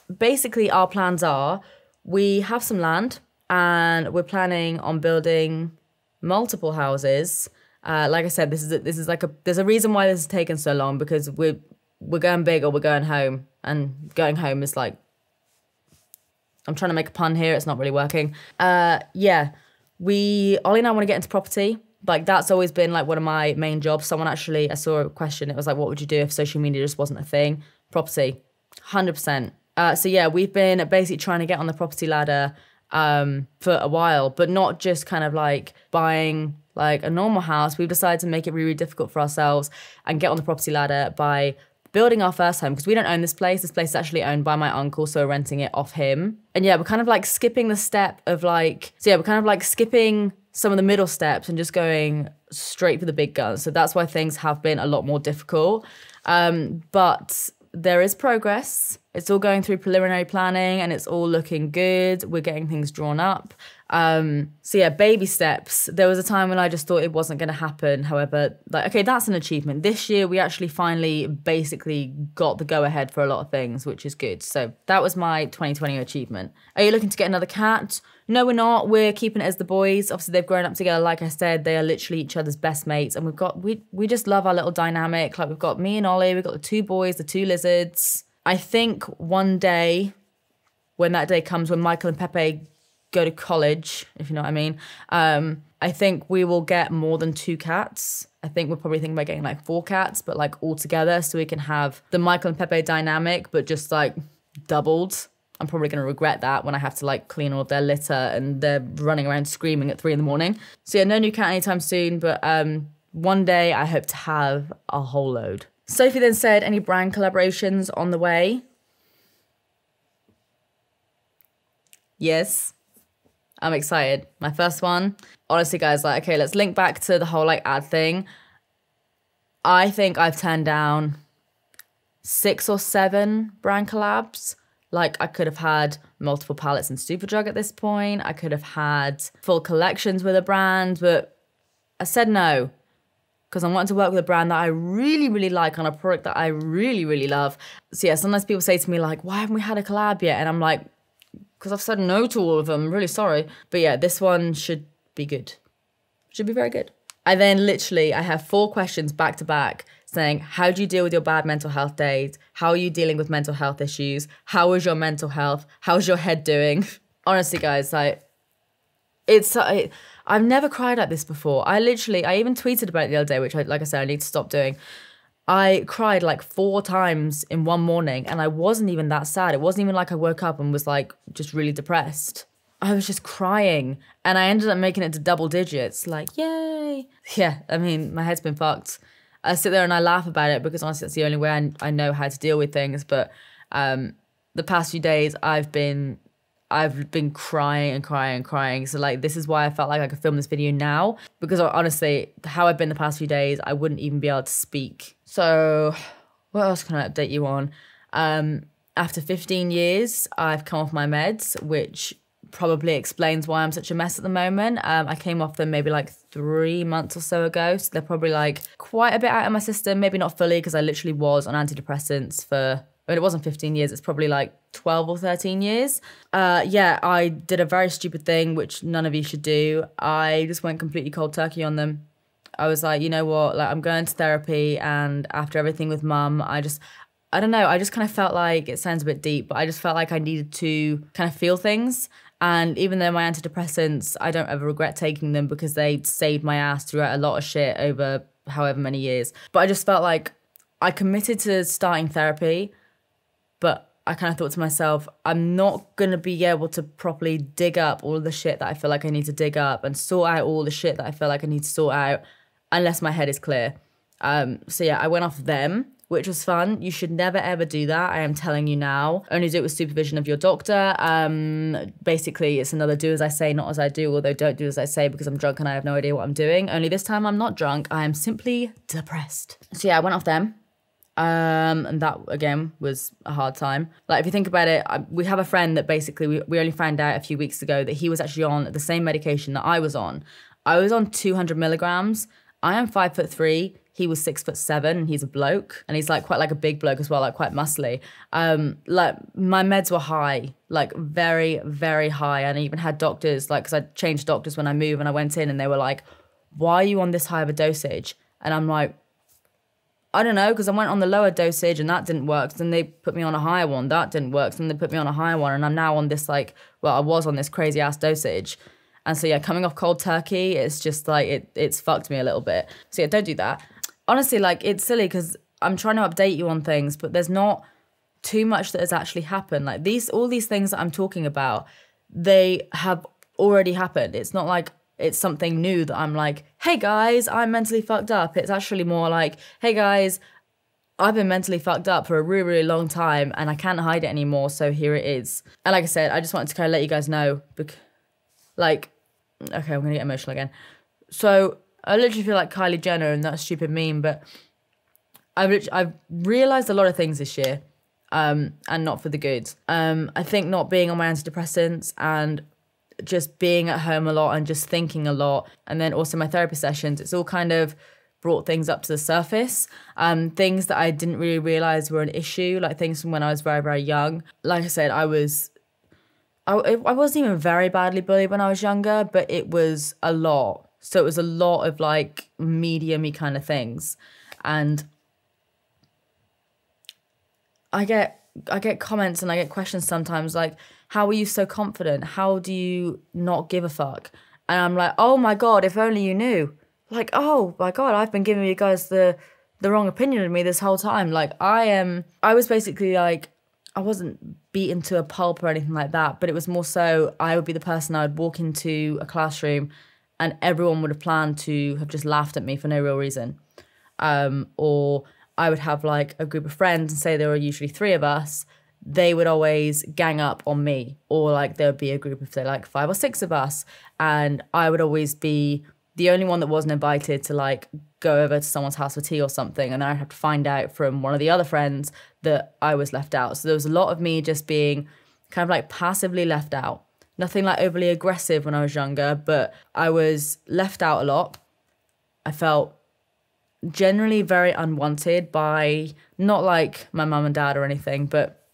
A: basically our plans are, we have some land and we're planning on building multiple houses. Uh, like I said, this is a, this is like a there's a reason why this has taken so long, because we're we're going big or we're going home, and going home is like, I'm trying to make a pun here, it's not really working. Uh, yeah, we Ollie and I want to get into property. Like that's always been like one of my main jobs. Someone actually, I saw a question. It was like, what would you do if social media just wasn't a thing? Property, one hundred percent. Uh, so yeah, we've been basically trying to get on the property ladder um, for a while, but not just kind of like buying like a normal house. We've decided to make it really, really difficult for ourselves and get on the property ladder by building our first home, because we don't own this place. This place is actually owned by my uncle, so we're renting it off him. And yeah, we're kind of like skipping the step of like, so yeah, we're kind of like skipping some of the middle steps and just going straight for the big guns. So that's why things have been a lot more difficult. Um, but there is progress. It's all going through preliminary planning and it's all looking good. We're getting things drawn up. Um, so yeah, baby steps. There was a time when I just thought it wasn't going to happen. However, like, okay, that's an achievement. This year, we actually finally basically got the go ahead for a lot of things, which is good. So that was my twenty twenty achievement. Are you looking to get another cat? No, we're not. We're keeping it as the boys. Obviously, they've grown up together. Like I said, they are literally each other's best mates. And we've got, we, we just love our little dynamic. Like we've got me and Ollie, we've got the two boys, the two lizards. I think one day, when that day comes, when Michael and Pepe go to college, if you know what I mean, um, I think we will get more than two cats. I think we're probably thinking about getting like four cats, but like all together, so we can have the Michael and Pepe dynamic, but just like doubled. I'm probably going to regret that when I have to like clean all of their litter and they're running around screaming at three in the morning. So yeah, no new cat anytime soon, but um, one day I hope to have a whole load. Sophie then said, any brand collaborations on the way? Yes. I'm excited. My first one. Honestly, guys, like, okay, let's link back to the whole like ad thing. I think I've turned down six or seven brand collabs. Like I could have had multiple palettes in Superdrug at this point. I could have had full collections with a brand, but I said no. Because I wanted to work with a brand that I really, really like on a product that I really, really love. So yeah, sometimes people say to me like, why haven't we had a collab yet? And I'm like, because I've said no to all of them. I'm really sorry. But yeah, this one should be good. Should be very good. I then literally, I have four questions back to back saying, how do you deal with your bad mental health days? How are you dealing with mental health issues? How is your mental health? How's your head doing? Honestly, guys, like, it's, I, I've never cried like this before. I literally, I even tweeted about it the other day, which I, like I said, I need to stop doing. I cried like four times in one morning and I wasn't even that sad. It wasn't even like I woke up and was like just really depressed. I was just crying and I ended up making it to double digits. Like, yay. Yeah, I mean, my head's been fucked. I sit there and I laugh about it because honestly, that's the only way I, I know how to deal with things. But um, the past few days I've been, I've been crying and crying and crying. So like, this is why I felt like I could film this video now, because honestly, how I've been the past few days, I wouldn't even be able to speak. So what else can I update you on? Um, after fifteen years, I've come off my meds, which probably explains why I'm such a mess at the moment. Um, I came off them maybe like three months or so ago. So they're probably like quite a bit out of my system. Maybe not fully, because I literally was on antidepressants for, I mean, it wasn't fifteen years. It's probably like twelve or thirteen years. Uh, yeah, I did a very stupid thing, which none of you should do. I just went completely cold turkey on them. I was like, you know what, like I'm going to therapy, and after everything with mum, I just, I don't know, I just kind of felt like, it sounds a bit deep, but I just felt like I needed to kind of feel things. And even though my antidepressants, I don't ever regret taking them because they saved my ass throughout a lot of shit over however many years. But I just felt like I committed to starting therapy, but I kind of thought to myself, I'm not going to be able to properly dig up all of the shit that I feel like I need to dig up and sort out all the shit that I feel like I need to sort out unless my head is clear. Um, so yeah, I went off them, which was fun. You should never ever do that. I am telling you now. Only do it with supervision of your doctor. Um, basically, it's another do as I say, not as I do, although don't do as I say because I'm drunk and I have no idea what I'm doing. Only this time I'm not drunk. I am simply depressed. So yeah, I went off them. Um, and that, again, was a hard time. Like, if you think about it, I, we have a friend that basically, we, we only found out a few weeks ago that he was actually on the same medication that I was on. I was on two hundred milligrams. I am five foot three. He was six foot seven and he's a bloke. And he's like quite like a big bloke as well, like quite muscly. Um, like my meds were high, like very, very high. And I even had doctors, like, because I changed doctors when I moved and I went in and they were like, why are you on this high of a dosage? And I'm like, I don't know, because I went on the lower dosage and that didn't work. Then they put me on a higher one. That didn't work. Then they put me on a higher one. And I'm now on this like, well, I was on this crazy ass dosage. And so yeah, coming off cold turkey, it's just like, it it's fucked me a little bit. So yeah, don't do that. Honestly, like it's silly because I'm trying to update you on things, but there's not too much that has actually happened. Like these, all these things that I'm talking about, they have already happened. It's not like it's something new that I'm like, hey guys, I'm mentally fucked up. It's actually more like, hey guys, I've been mentally fucked up for a really, really long time and I can't hide it anymore. So here it is. And like I said, I just wanted to kind of let you guys know, because, like, okay, I'm gonna get emotional again. So I literally feel like Kylie Jenner and that stupid meme, but I've I've realized a lot of things this year, um, and not for the good. Um, I think not being on my antidepressants and just being at home a lot and just thinking a lot, and then also my therapy sessions, it's all kind of brought things up to the surface. Um, things that I didn't really realize were an issue, like things from when I was very, very young. Like I said, I was, I, I wasn't even very badly bullied when I was younger, but it was a lot. So it was a lot of like medium-y kind of things. And I get I get comments and I get questions sometimes like, how are you so confident? How do you not give a fuck? And I'm like, oh my God, if only you knew. Like, oh my God, I've been giving you guys the the wrong opinion of me this whole time. Like I am, I was basically like, I wasn't beaten to a pulp or anything like that, but it was more so I would be the person I would walk into a classroom and everyone would have planned to have just laughed at me for no real reason. Um, or I would have like a group of friends and say there were usually three of us. They would always gang up on me, or like there would be a group of say like five or six of us. And I would always be the only one that wasn't invited to like go over to someone's house for tea or something. And then I'd have to find out from one of the other friends that I was left out. So there was a lot of me just being kind of like passively left out. Nothing like overly aggressive when I was younger, but I was left out a lot. I felt generally very unwanted by, not like my mum and dad or anything, but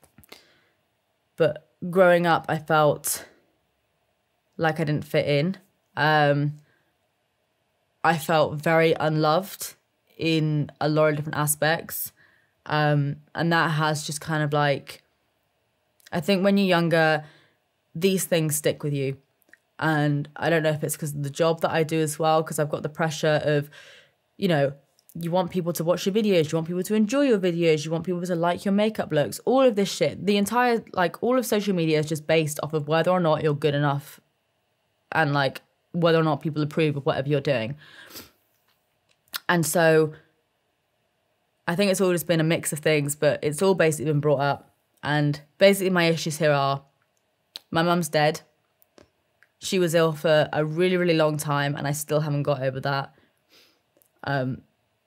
A: but growing up, I felt like I didn't fit in. Um, I felt very unloved in a lot of different aspects. Um, and that has just kind of like, I think when you're younger, these things stick with you. And I don't know if it's because of the job that I do as well, because I've got the pressure of, you know, you want people to watch your videos, you want people to enjoy your videos, you want people to like your makeup looks, all of this shit. The entire, like, all of social media is just based off of whether or not you're good enough and, like, whether or not people approve of whatever you're doing. And so I think it's all just been a mix of things, but it's all basically been brought up. And basically my issues here are, my mum's dead. She was ill for a really, really long time, and I still haven't got over that. Um,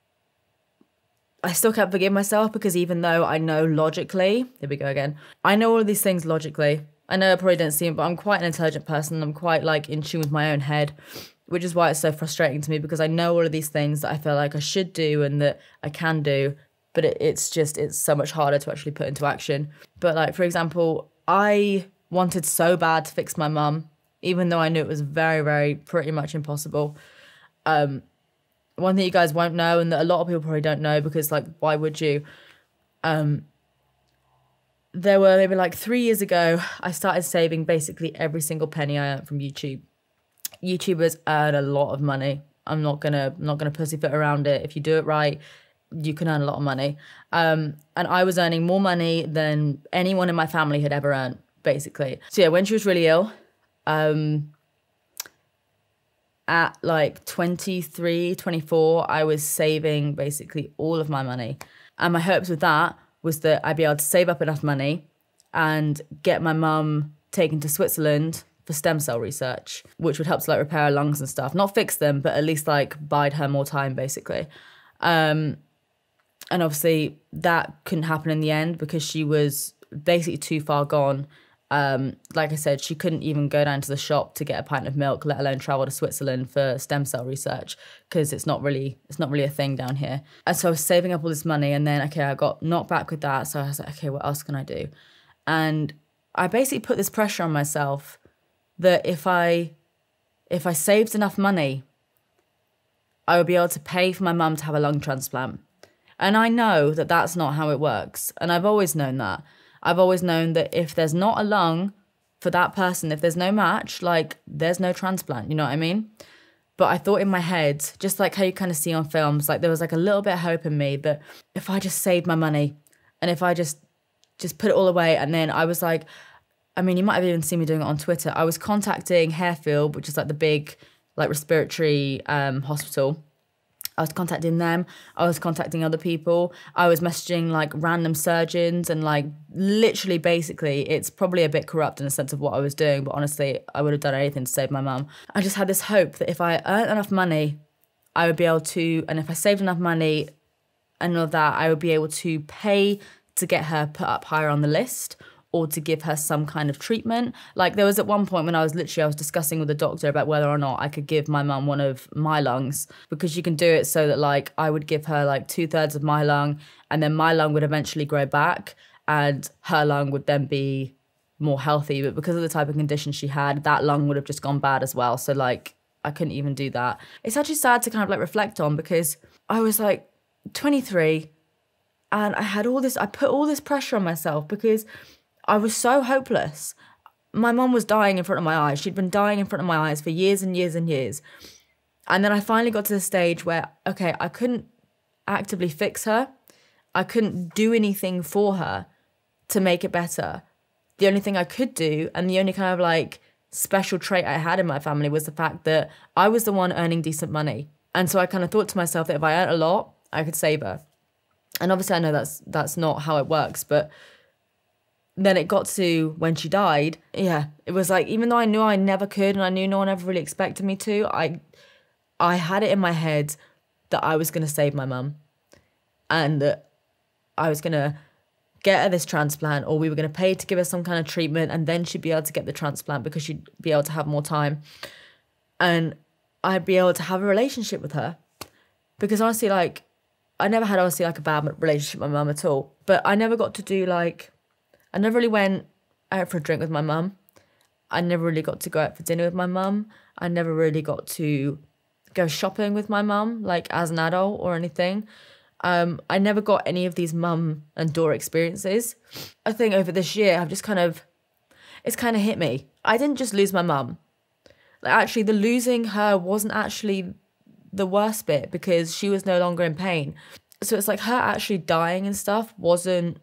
A: I still can't forgive myself because even though I know logically, here we go again, I know all of these things logically. I know I probably don't see it, but I'm quite an intelligent person. I'm quite like in tune with my own head, which is why it's so frustrating to me, because I know all of these things that I feel like I should do and that I can do, but it, it's just, it's so much harder to actually put into action. But like, for example, I wanted so bad to fix my mum, even though I knew it was very, very pretty much impossible. Um, one thing you guys won't know, and that a lot of people probably don't know, because like, why would you? Um, there were maybe like three years ago, I started saving basically every single penny I earned from YouTube. YouTubers earn a lot of money. I'm not gonna, I'm not gonna pussyfoot around it. If you do it right, you can earn a lot of money. Um, and I was earning more money than anyone in my family had ever earned, basically. So yeah, when she was really ill, um, at like twenty-three, twenty-four, I was saving basically all of my money. And my hopes with that was that I'd be able to save up enough money and get my mum taken to Switzerland for stem cell research, which would help to like repair her lungs and stuff. Not fix them, but at least like bide her more time, basically. Um, and obviously that couldn't happen in the end because she was basically too far gone. Um, like I said, she couldn't even go down to the shop to get a pint of milk, let alone travel to Switzerland for stem cell research, because it's not really it's not really a thing down here. And so I was saving up all this money, and then okay, I got knocked back with that. So I was like, okay, what else can I do? And I basically put this pressure on myself that if I if I saved enough money, I would be able to pay for my mum to have a lung transplant. And I know that that's not how it works. And I've always known that. I've always known that if there's not a lung for that person, if there's no match, like, there's no transplant, you know what I mean? But I thought in my head, just like how you kind of see on films, like there was like a little bit of hope in me that if I just saved my money and if I just just put it all away, and then I was like, I mean, you might have even seen me doing it on Twitter. I was contacting Harefield, which is like the big like respiratory um, hospital. I was contacting them. I was contacting other people. I was messaging like random surgeons, and like literally basically it's probably a bit corrupt in the sense of what I was doing, but honestly, I would have done anything to save my mum. I just had this hope that if I earned enough money, I would be able to, and if I saved enough money and all that, I would be able to pay to get her put up higher on the list, or to give her some kind of treatment. Like there was at one point when I was literally, I was discussing with the doctor about whether or not I could give my mum one of my lungs, because you can do it so that like I would give her like two thirds of my lung, and then my lung would eventually grow back and her lung would then be more healthy. But because of the type of condition she had, that lung would have just gone bad as well. So like I couldn't even do that. It's actually sad to kind of like reflect on, because I was like twenty-three and I had all this, I put all this pressure on myself because I was so hopeless. My mum was dying in front of my eyes. She'd been dying in front of my eyes for years and years and years. And then I finally got to the stage where, okay, I couldn't actively fix her. I couldn't do anything for her to make it better. The only thing I could do, and the only kind of like special trait I had in my family, was the fact that I was the one earning decent money. And so I kind of thought to myself that if I earned a lot, I could save her. And obviously I know that's that's not how it works, but then it got to when she died, yeah, it was like, even though I knew I never could and I knew no one ever really expected me to, I I had it in my head that I was going to save my mum, and that I was going to get her this transplant, or we were going to pay to give her some kind of treatment, and then she'd be able to get the transplant because she'd be able to have more time, and I'd be able to have a relationship with her. Because honestly, like, I never had honestly like a bad relationship with my mum at all, but I never got to do like, I never really went out for a drink with my mum. I never really got to go out for dinner with my mum. I never really got to go shopping with my mum, like as an adult or anything. Um, I never got any of these mum and daughter experiences. I think over this year, I've just kind of, it's kind of hit me. I didn't just lose my mum. Like actually, the losing her wasn't actually the worst bit, because she was no longer in pain. So it's like her actually dying and stuff wasn't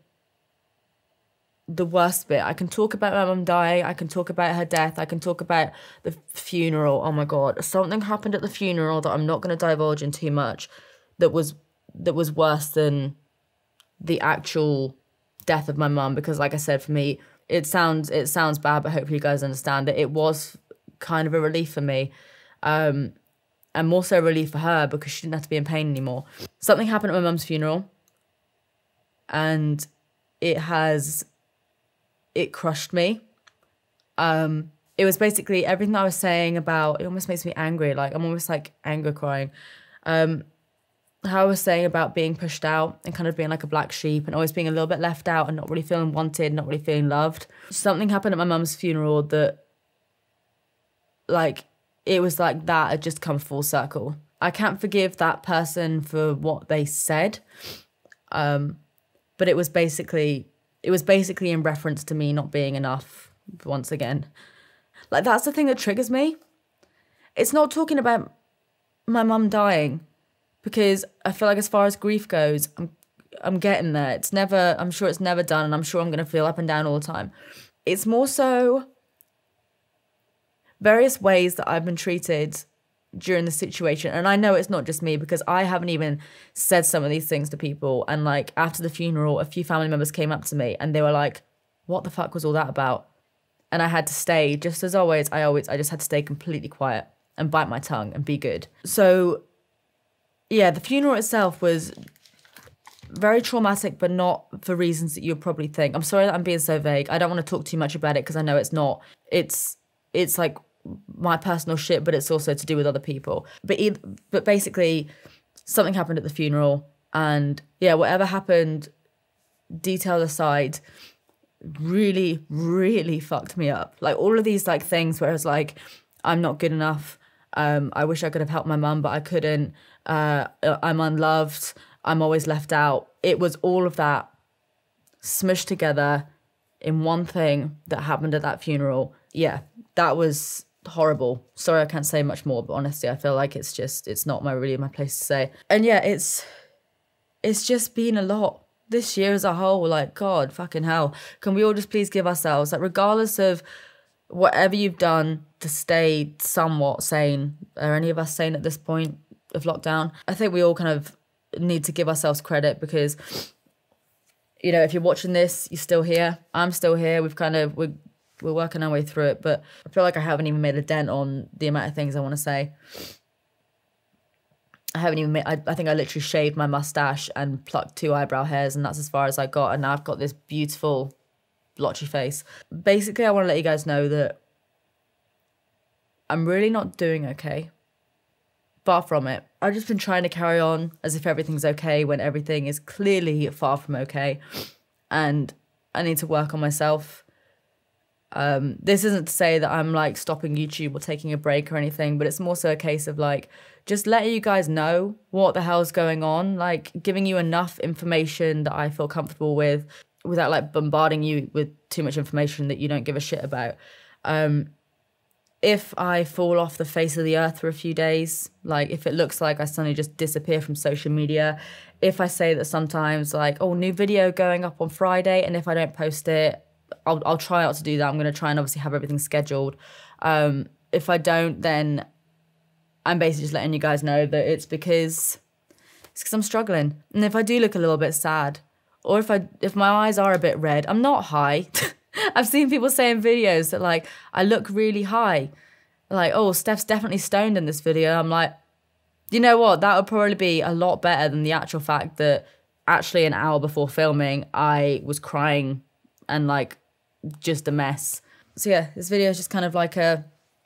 A: the worst bit. I can talk about my mum dying, I can talk about her death, I can talk about the funeral. Oh my God, something happened at the funeral that I'm not going to divulge in too much that was that was worse than the actual death of my mum, because like I said, for me, it sounds it sounds bad, but hopefully you guys understand that it was kind of a relief for me, um, and more so a relief for her, because she didn't have to be in pain anymore. Something happened at my mum's funeral, and it has it crushed me. Um, it was basically everything I was saying about, it almost makes me angry. Like I'm almost like anger crying. Um, how I was saying about being pushed out and kind of being like a black sheep and always being a little bit left out and not really feeling wanted, not really feeling loved. Something happened at my mum's funeral that, like, it was like that had just come full circle. I can't forgive that person for what they said. Um, but it was basically, it was basically in reference to me not being enough once again. Like, that's the thing that triggers me. It's not talking about my mum dying, because I feel like as far as grief goes, I'm, I'm getting there. It's never, I'm sure it's never done, and I'm sure I'm going to feel up and down all the time. It's more so various ways that I've been treated during the situation. And I know it's not just me, because I haven't even said some of these things to people. And like after the funeral, a few family members came up to me and they were like, what the fuck was all that about? And I had to stay, just as always, I always, I just had to stay completely quiet and bite my tongue and be good. So yeah, the funeral itself was very traumatic, but not for reasons that you'll probably think. I'm sorry that I'm being so vague. I don't want to talk too much about it because I know it's not. It's it's like my personal shit, but it's also to do with other people. But either, but basically, something happened at the funeral, and yeah, whatever happened, detail aside, really, really fucked me up. Like all of these like things where it's like, I'm not good enough. Um, I wish I could have helped my mum, but I couldn't. Uh, I'm unloved. I'm always left out. It was all of that smushed together in one thing that happened at that funeral. Yeah, that was horrible. Sorry, I can't say much more, but honestly, I feel like it's just, it's not my really my place to say. And yeah, it's, it's just been a lot. This year as a whole, like, God, fucking hell. Can we all just please give ourselves, like, regardless of whatever you've done to stay somewhat sane, are any of us sane at this point of lockdown? I think we all kind of need to give ourselves credit because, you know, if you're watching this, you're still here. I'm still here. We've kind of, we're, we're working our way through it, but I feel like I haven't even made a dent on the amount of things I want to say. I haven't even made, I, I think I literally shaved my mustache and plucked two eyebrow hairs, and that's as far as I got. And now I've got this beautiful blotchy face. Basically, I want to let you guys know that I'm really not doing okay. Far from it. I've just been trying to carry on as if everything's okay when everything is clearly far from okay. And I need to work on myself. Um, this isn't to say that I'm like stopping YouTube or taking a break or anything, but it's more so a case of like just letting you guys know what the hell's going on, like giving you enough information that I feel comfortable with without like bombarding you with too much information that you don't give a shit about. Um, if I fall off the face of the earth for a few days, like if it looks like I suddenly just disappear from social media, if I say that sometimes like, oh, new video going up on Friday, and if I don't post it, I'll, I'll try not to do that. I'm going to try and obviously have everything scheduled. Um, if I don't, then I'm basically just letting you guys know that it's because it's because I'm struggling. And if I do look a little bit sad, or if I if my eyes are a bit red, I'm not high. I've seen people say in videos that like I look really high. Like, oh, Steph's definitely stoned in this video. I'm like, you know what? That would probably be a lot better than the actual fact that actually an hour before filming, I was crying and like just a mess. So yeah, this video is just kind of like a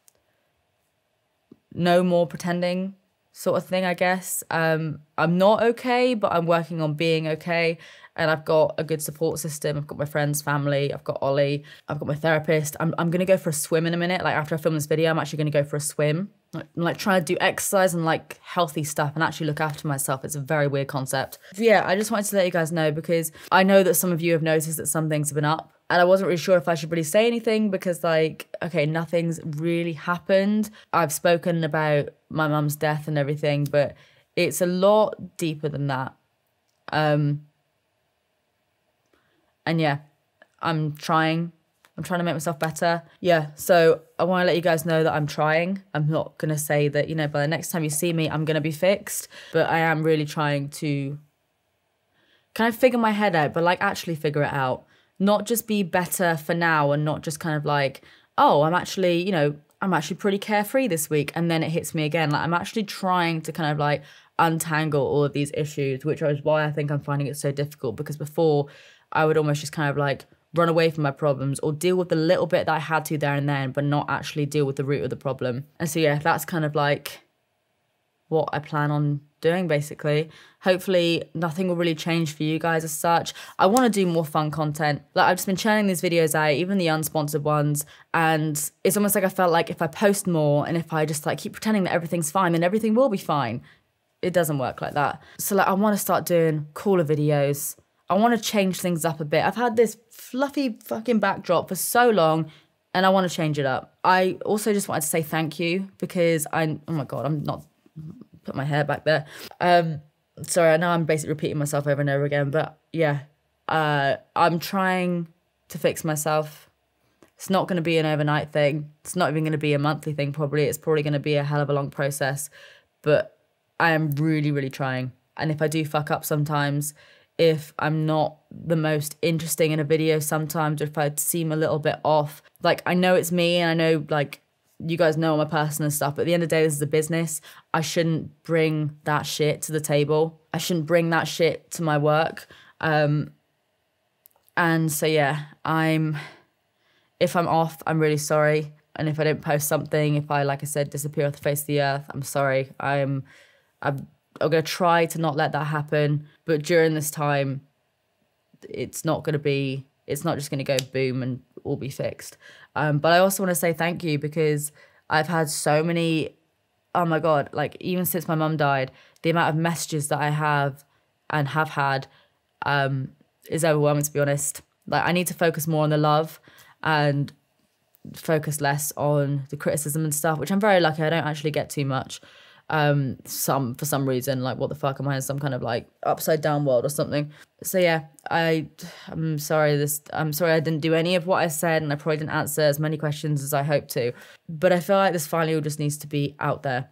A: no more pretending sort of thing, I guess. Um, I'm not okay, but I'm working on being okay. And I've got a good support system. I've got my friends, family. I've got Ollie. I've got my therapist. I'm, I'm going to go for a swim in a minute. Like after I film this video, I'm actually going to go for a swim. I'm like trying to do exercise and like healthy stuff and actually look after myself. It's a very weird concept. But yeah, I just wanted to let you guys know because I know that some of you have noticed that some things have been up. And I wasn't really sure if I should really say anything because like, okay, nothing's really happened. I've spoken about my mum's death and everything, but it's a lot deeper than that. Um... And yeah, I'm trying. I'm trying to make myself better. Yeah, so I want to let you guys know that I'm trying. I'm not going to say that, you know, by the next time you see me, I'm going to be fixed. But I am really trying to kind of figure my head out, but like actually figure it out. Not just be better for now and not just kind of like, oh, I'm actually, you know, I'm actually pretty carefree this week. And then it hits me again. Like I'm actually trying to kind of like untangle all of these issues, which is why I think I'm finding it so difficult because before I would almost just kind of like run away from my problems or deal with the little bit that I had to there and then, but not actually deal with the root of the problem. And so, yeah, that's kind of like what I plan on doing, basically. Hopefully nothing will really change for you guys as such. I want to do more fun content. Like I've just been churning these videos out, even the unsponsored ones. And it's almost like I felt like if I post more and if I just like keep pretending that everything's fine, then everything will be fine. It doesn't work like that. So like I want to start doing cooler videos. I want to change things up a bit. I've had this fluffy fucking backdrop for so long and I want to change it up. I also just wanted to say thank you because I, oh my God, I'm not, put my hair back there. Um, sorry, I know I'm basically repeating myself over and over again, but yeah, uh, I'm trying to fix myself. It's not going to be an overnight thing. It's not even going to be a monthly thing probably. It's probably going to be a hell of a long process, but I am really, really trying. And if I do fuck up sometimes, if I'm not the most interesting in a video sometimes, or if I seem a little bit off, like I know it's me and I know like you guys know my personal stuff, but at the end of the day, this is a business. I shouldn't bring that shit to the table. I shouldn't bring that shit to my work. Um, and so, yeah, I'm, if I'm off, I'm really sorry. And if I don't post something, if I, like I said, disappear off the face of the earth, I'm sorry. I'm, I'm, I'm going to try to not let that happen. But during this time, it's not going to be, it's not just going to go boom and all be fixed. Um, but I also want to say thank you, because I've had so many, oh my God, like even since my mum died, the amount of messages that I have and have had um, is overwhelming, to be honest. Like, I need to focus more on the love and focus less on the criticism and stuff, which I'm very lucky I don't actually get too much. Um, some for some reason, like, what the fuck, am I in some kind of like upside down world or something? So yeah, I I'm sorry this I'm sorry I didn't do any of what I said, and I probably didn't answer as many questions as I hoped to. But I feel like this finally all just needs to be out there.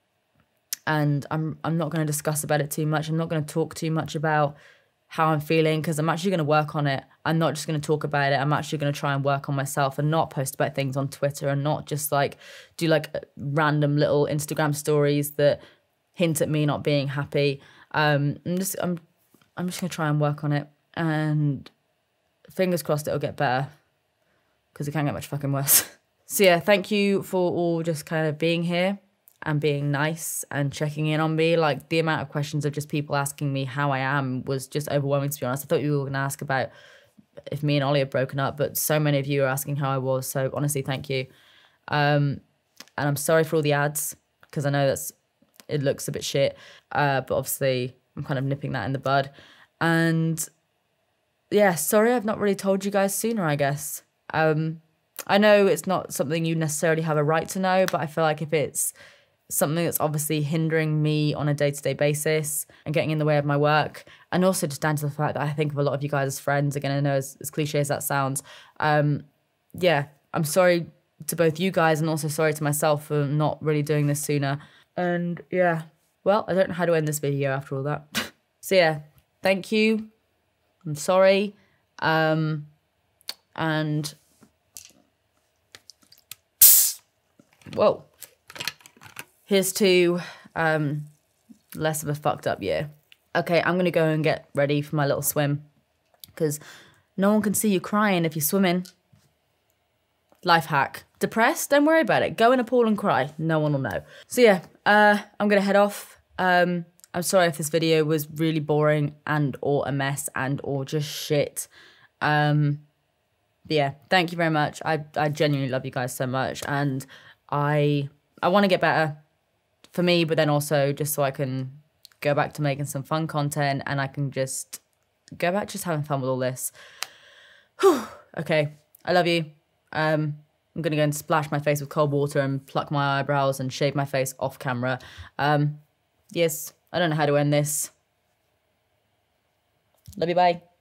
A: And I'm I'm not going to discuss about it too much. I'm not going to talk too much about how I'm feeling, because I'm actually going to work on it. I'm not just going to talk about it. I'm actually going to try and work on myself and not post about things on Twitter, and not just like do like random little Instagram stories that hint at me not being happy. Um, I'm just I'm I'm just going to try and work on it, and fingers crossed it'll get better, because it can't get much fucking worse. So yeah, thank you for all just kind of being here and being nice and checking in on me. Like, the amount of questions of just people asking me how I am was just overwhelming, to be honest. I thought you were going to ask about if me and Ollie have broken up, but so many of you are asking how I was. So honestly, thank you. Um, and I'm sorry for all the ads, because I know that's it looks a bit shit. Uh, but obviously, I'm kind of nipping that in the bud. And yeah, sorry I've not really told you guys sooner, I guess. Um, I know it's not something you necessarily have a right to know, but I feel like if it's something that's obviously hindering me on a day-to-day basis and getting in the way of my work, and also just down to the fact that I think of a lot of you guys as friends, again, I know as, as cliche as that sounds, um, yeah, I'm sorry to both you guys, and also sorry to myself for not really doing this sooner. And yeah, well, I don't know how to end this video after all that. So yeah, thank you. I'm sorry. Um, and whoa. Here's to um, less of a fucked up year. Okay, I'm going to go and get ready for my little swim, because no one can see you crying if you're swimming. Life hack. Depressed? Don't worry about it. Go in a pool and cry. No one will know. So yeah, uh, I'm going to head off. Um, I'm sorry if this video was really boring and or a mess and or just shit. Um, but yeah, thank you very much. I, I genuinely love you guys so much, and I I want to get better. For me, but then also just so I can go back to making some fun content, and I can just go back just having fun with all this. Whew. Okay, I love you. Um, I'm going to go and splash my face with cold water and pluck my eyebrows and shave my face off camera. Um, yes, I don't know how to end this. Love you, bye.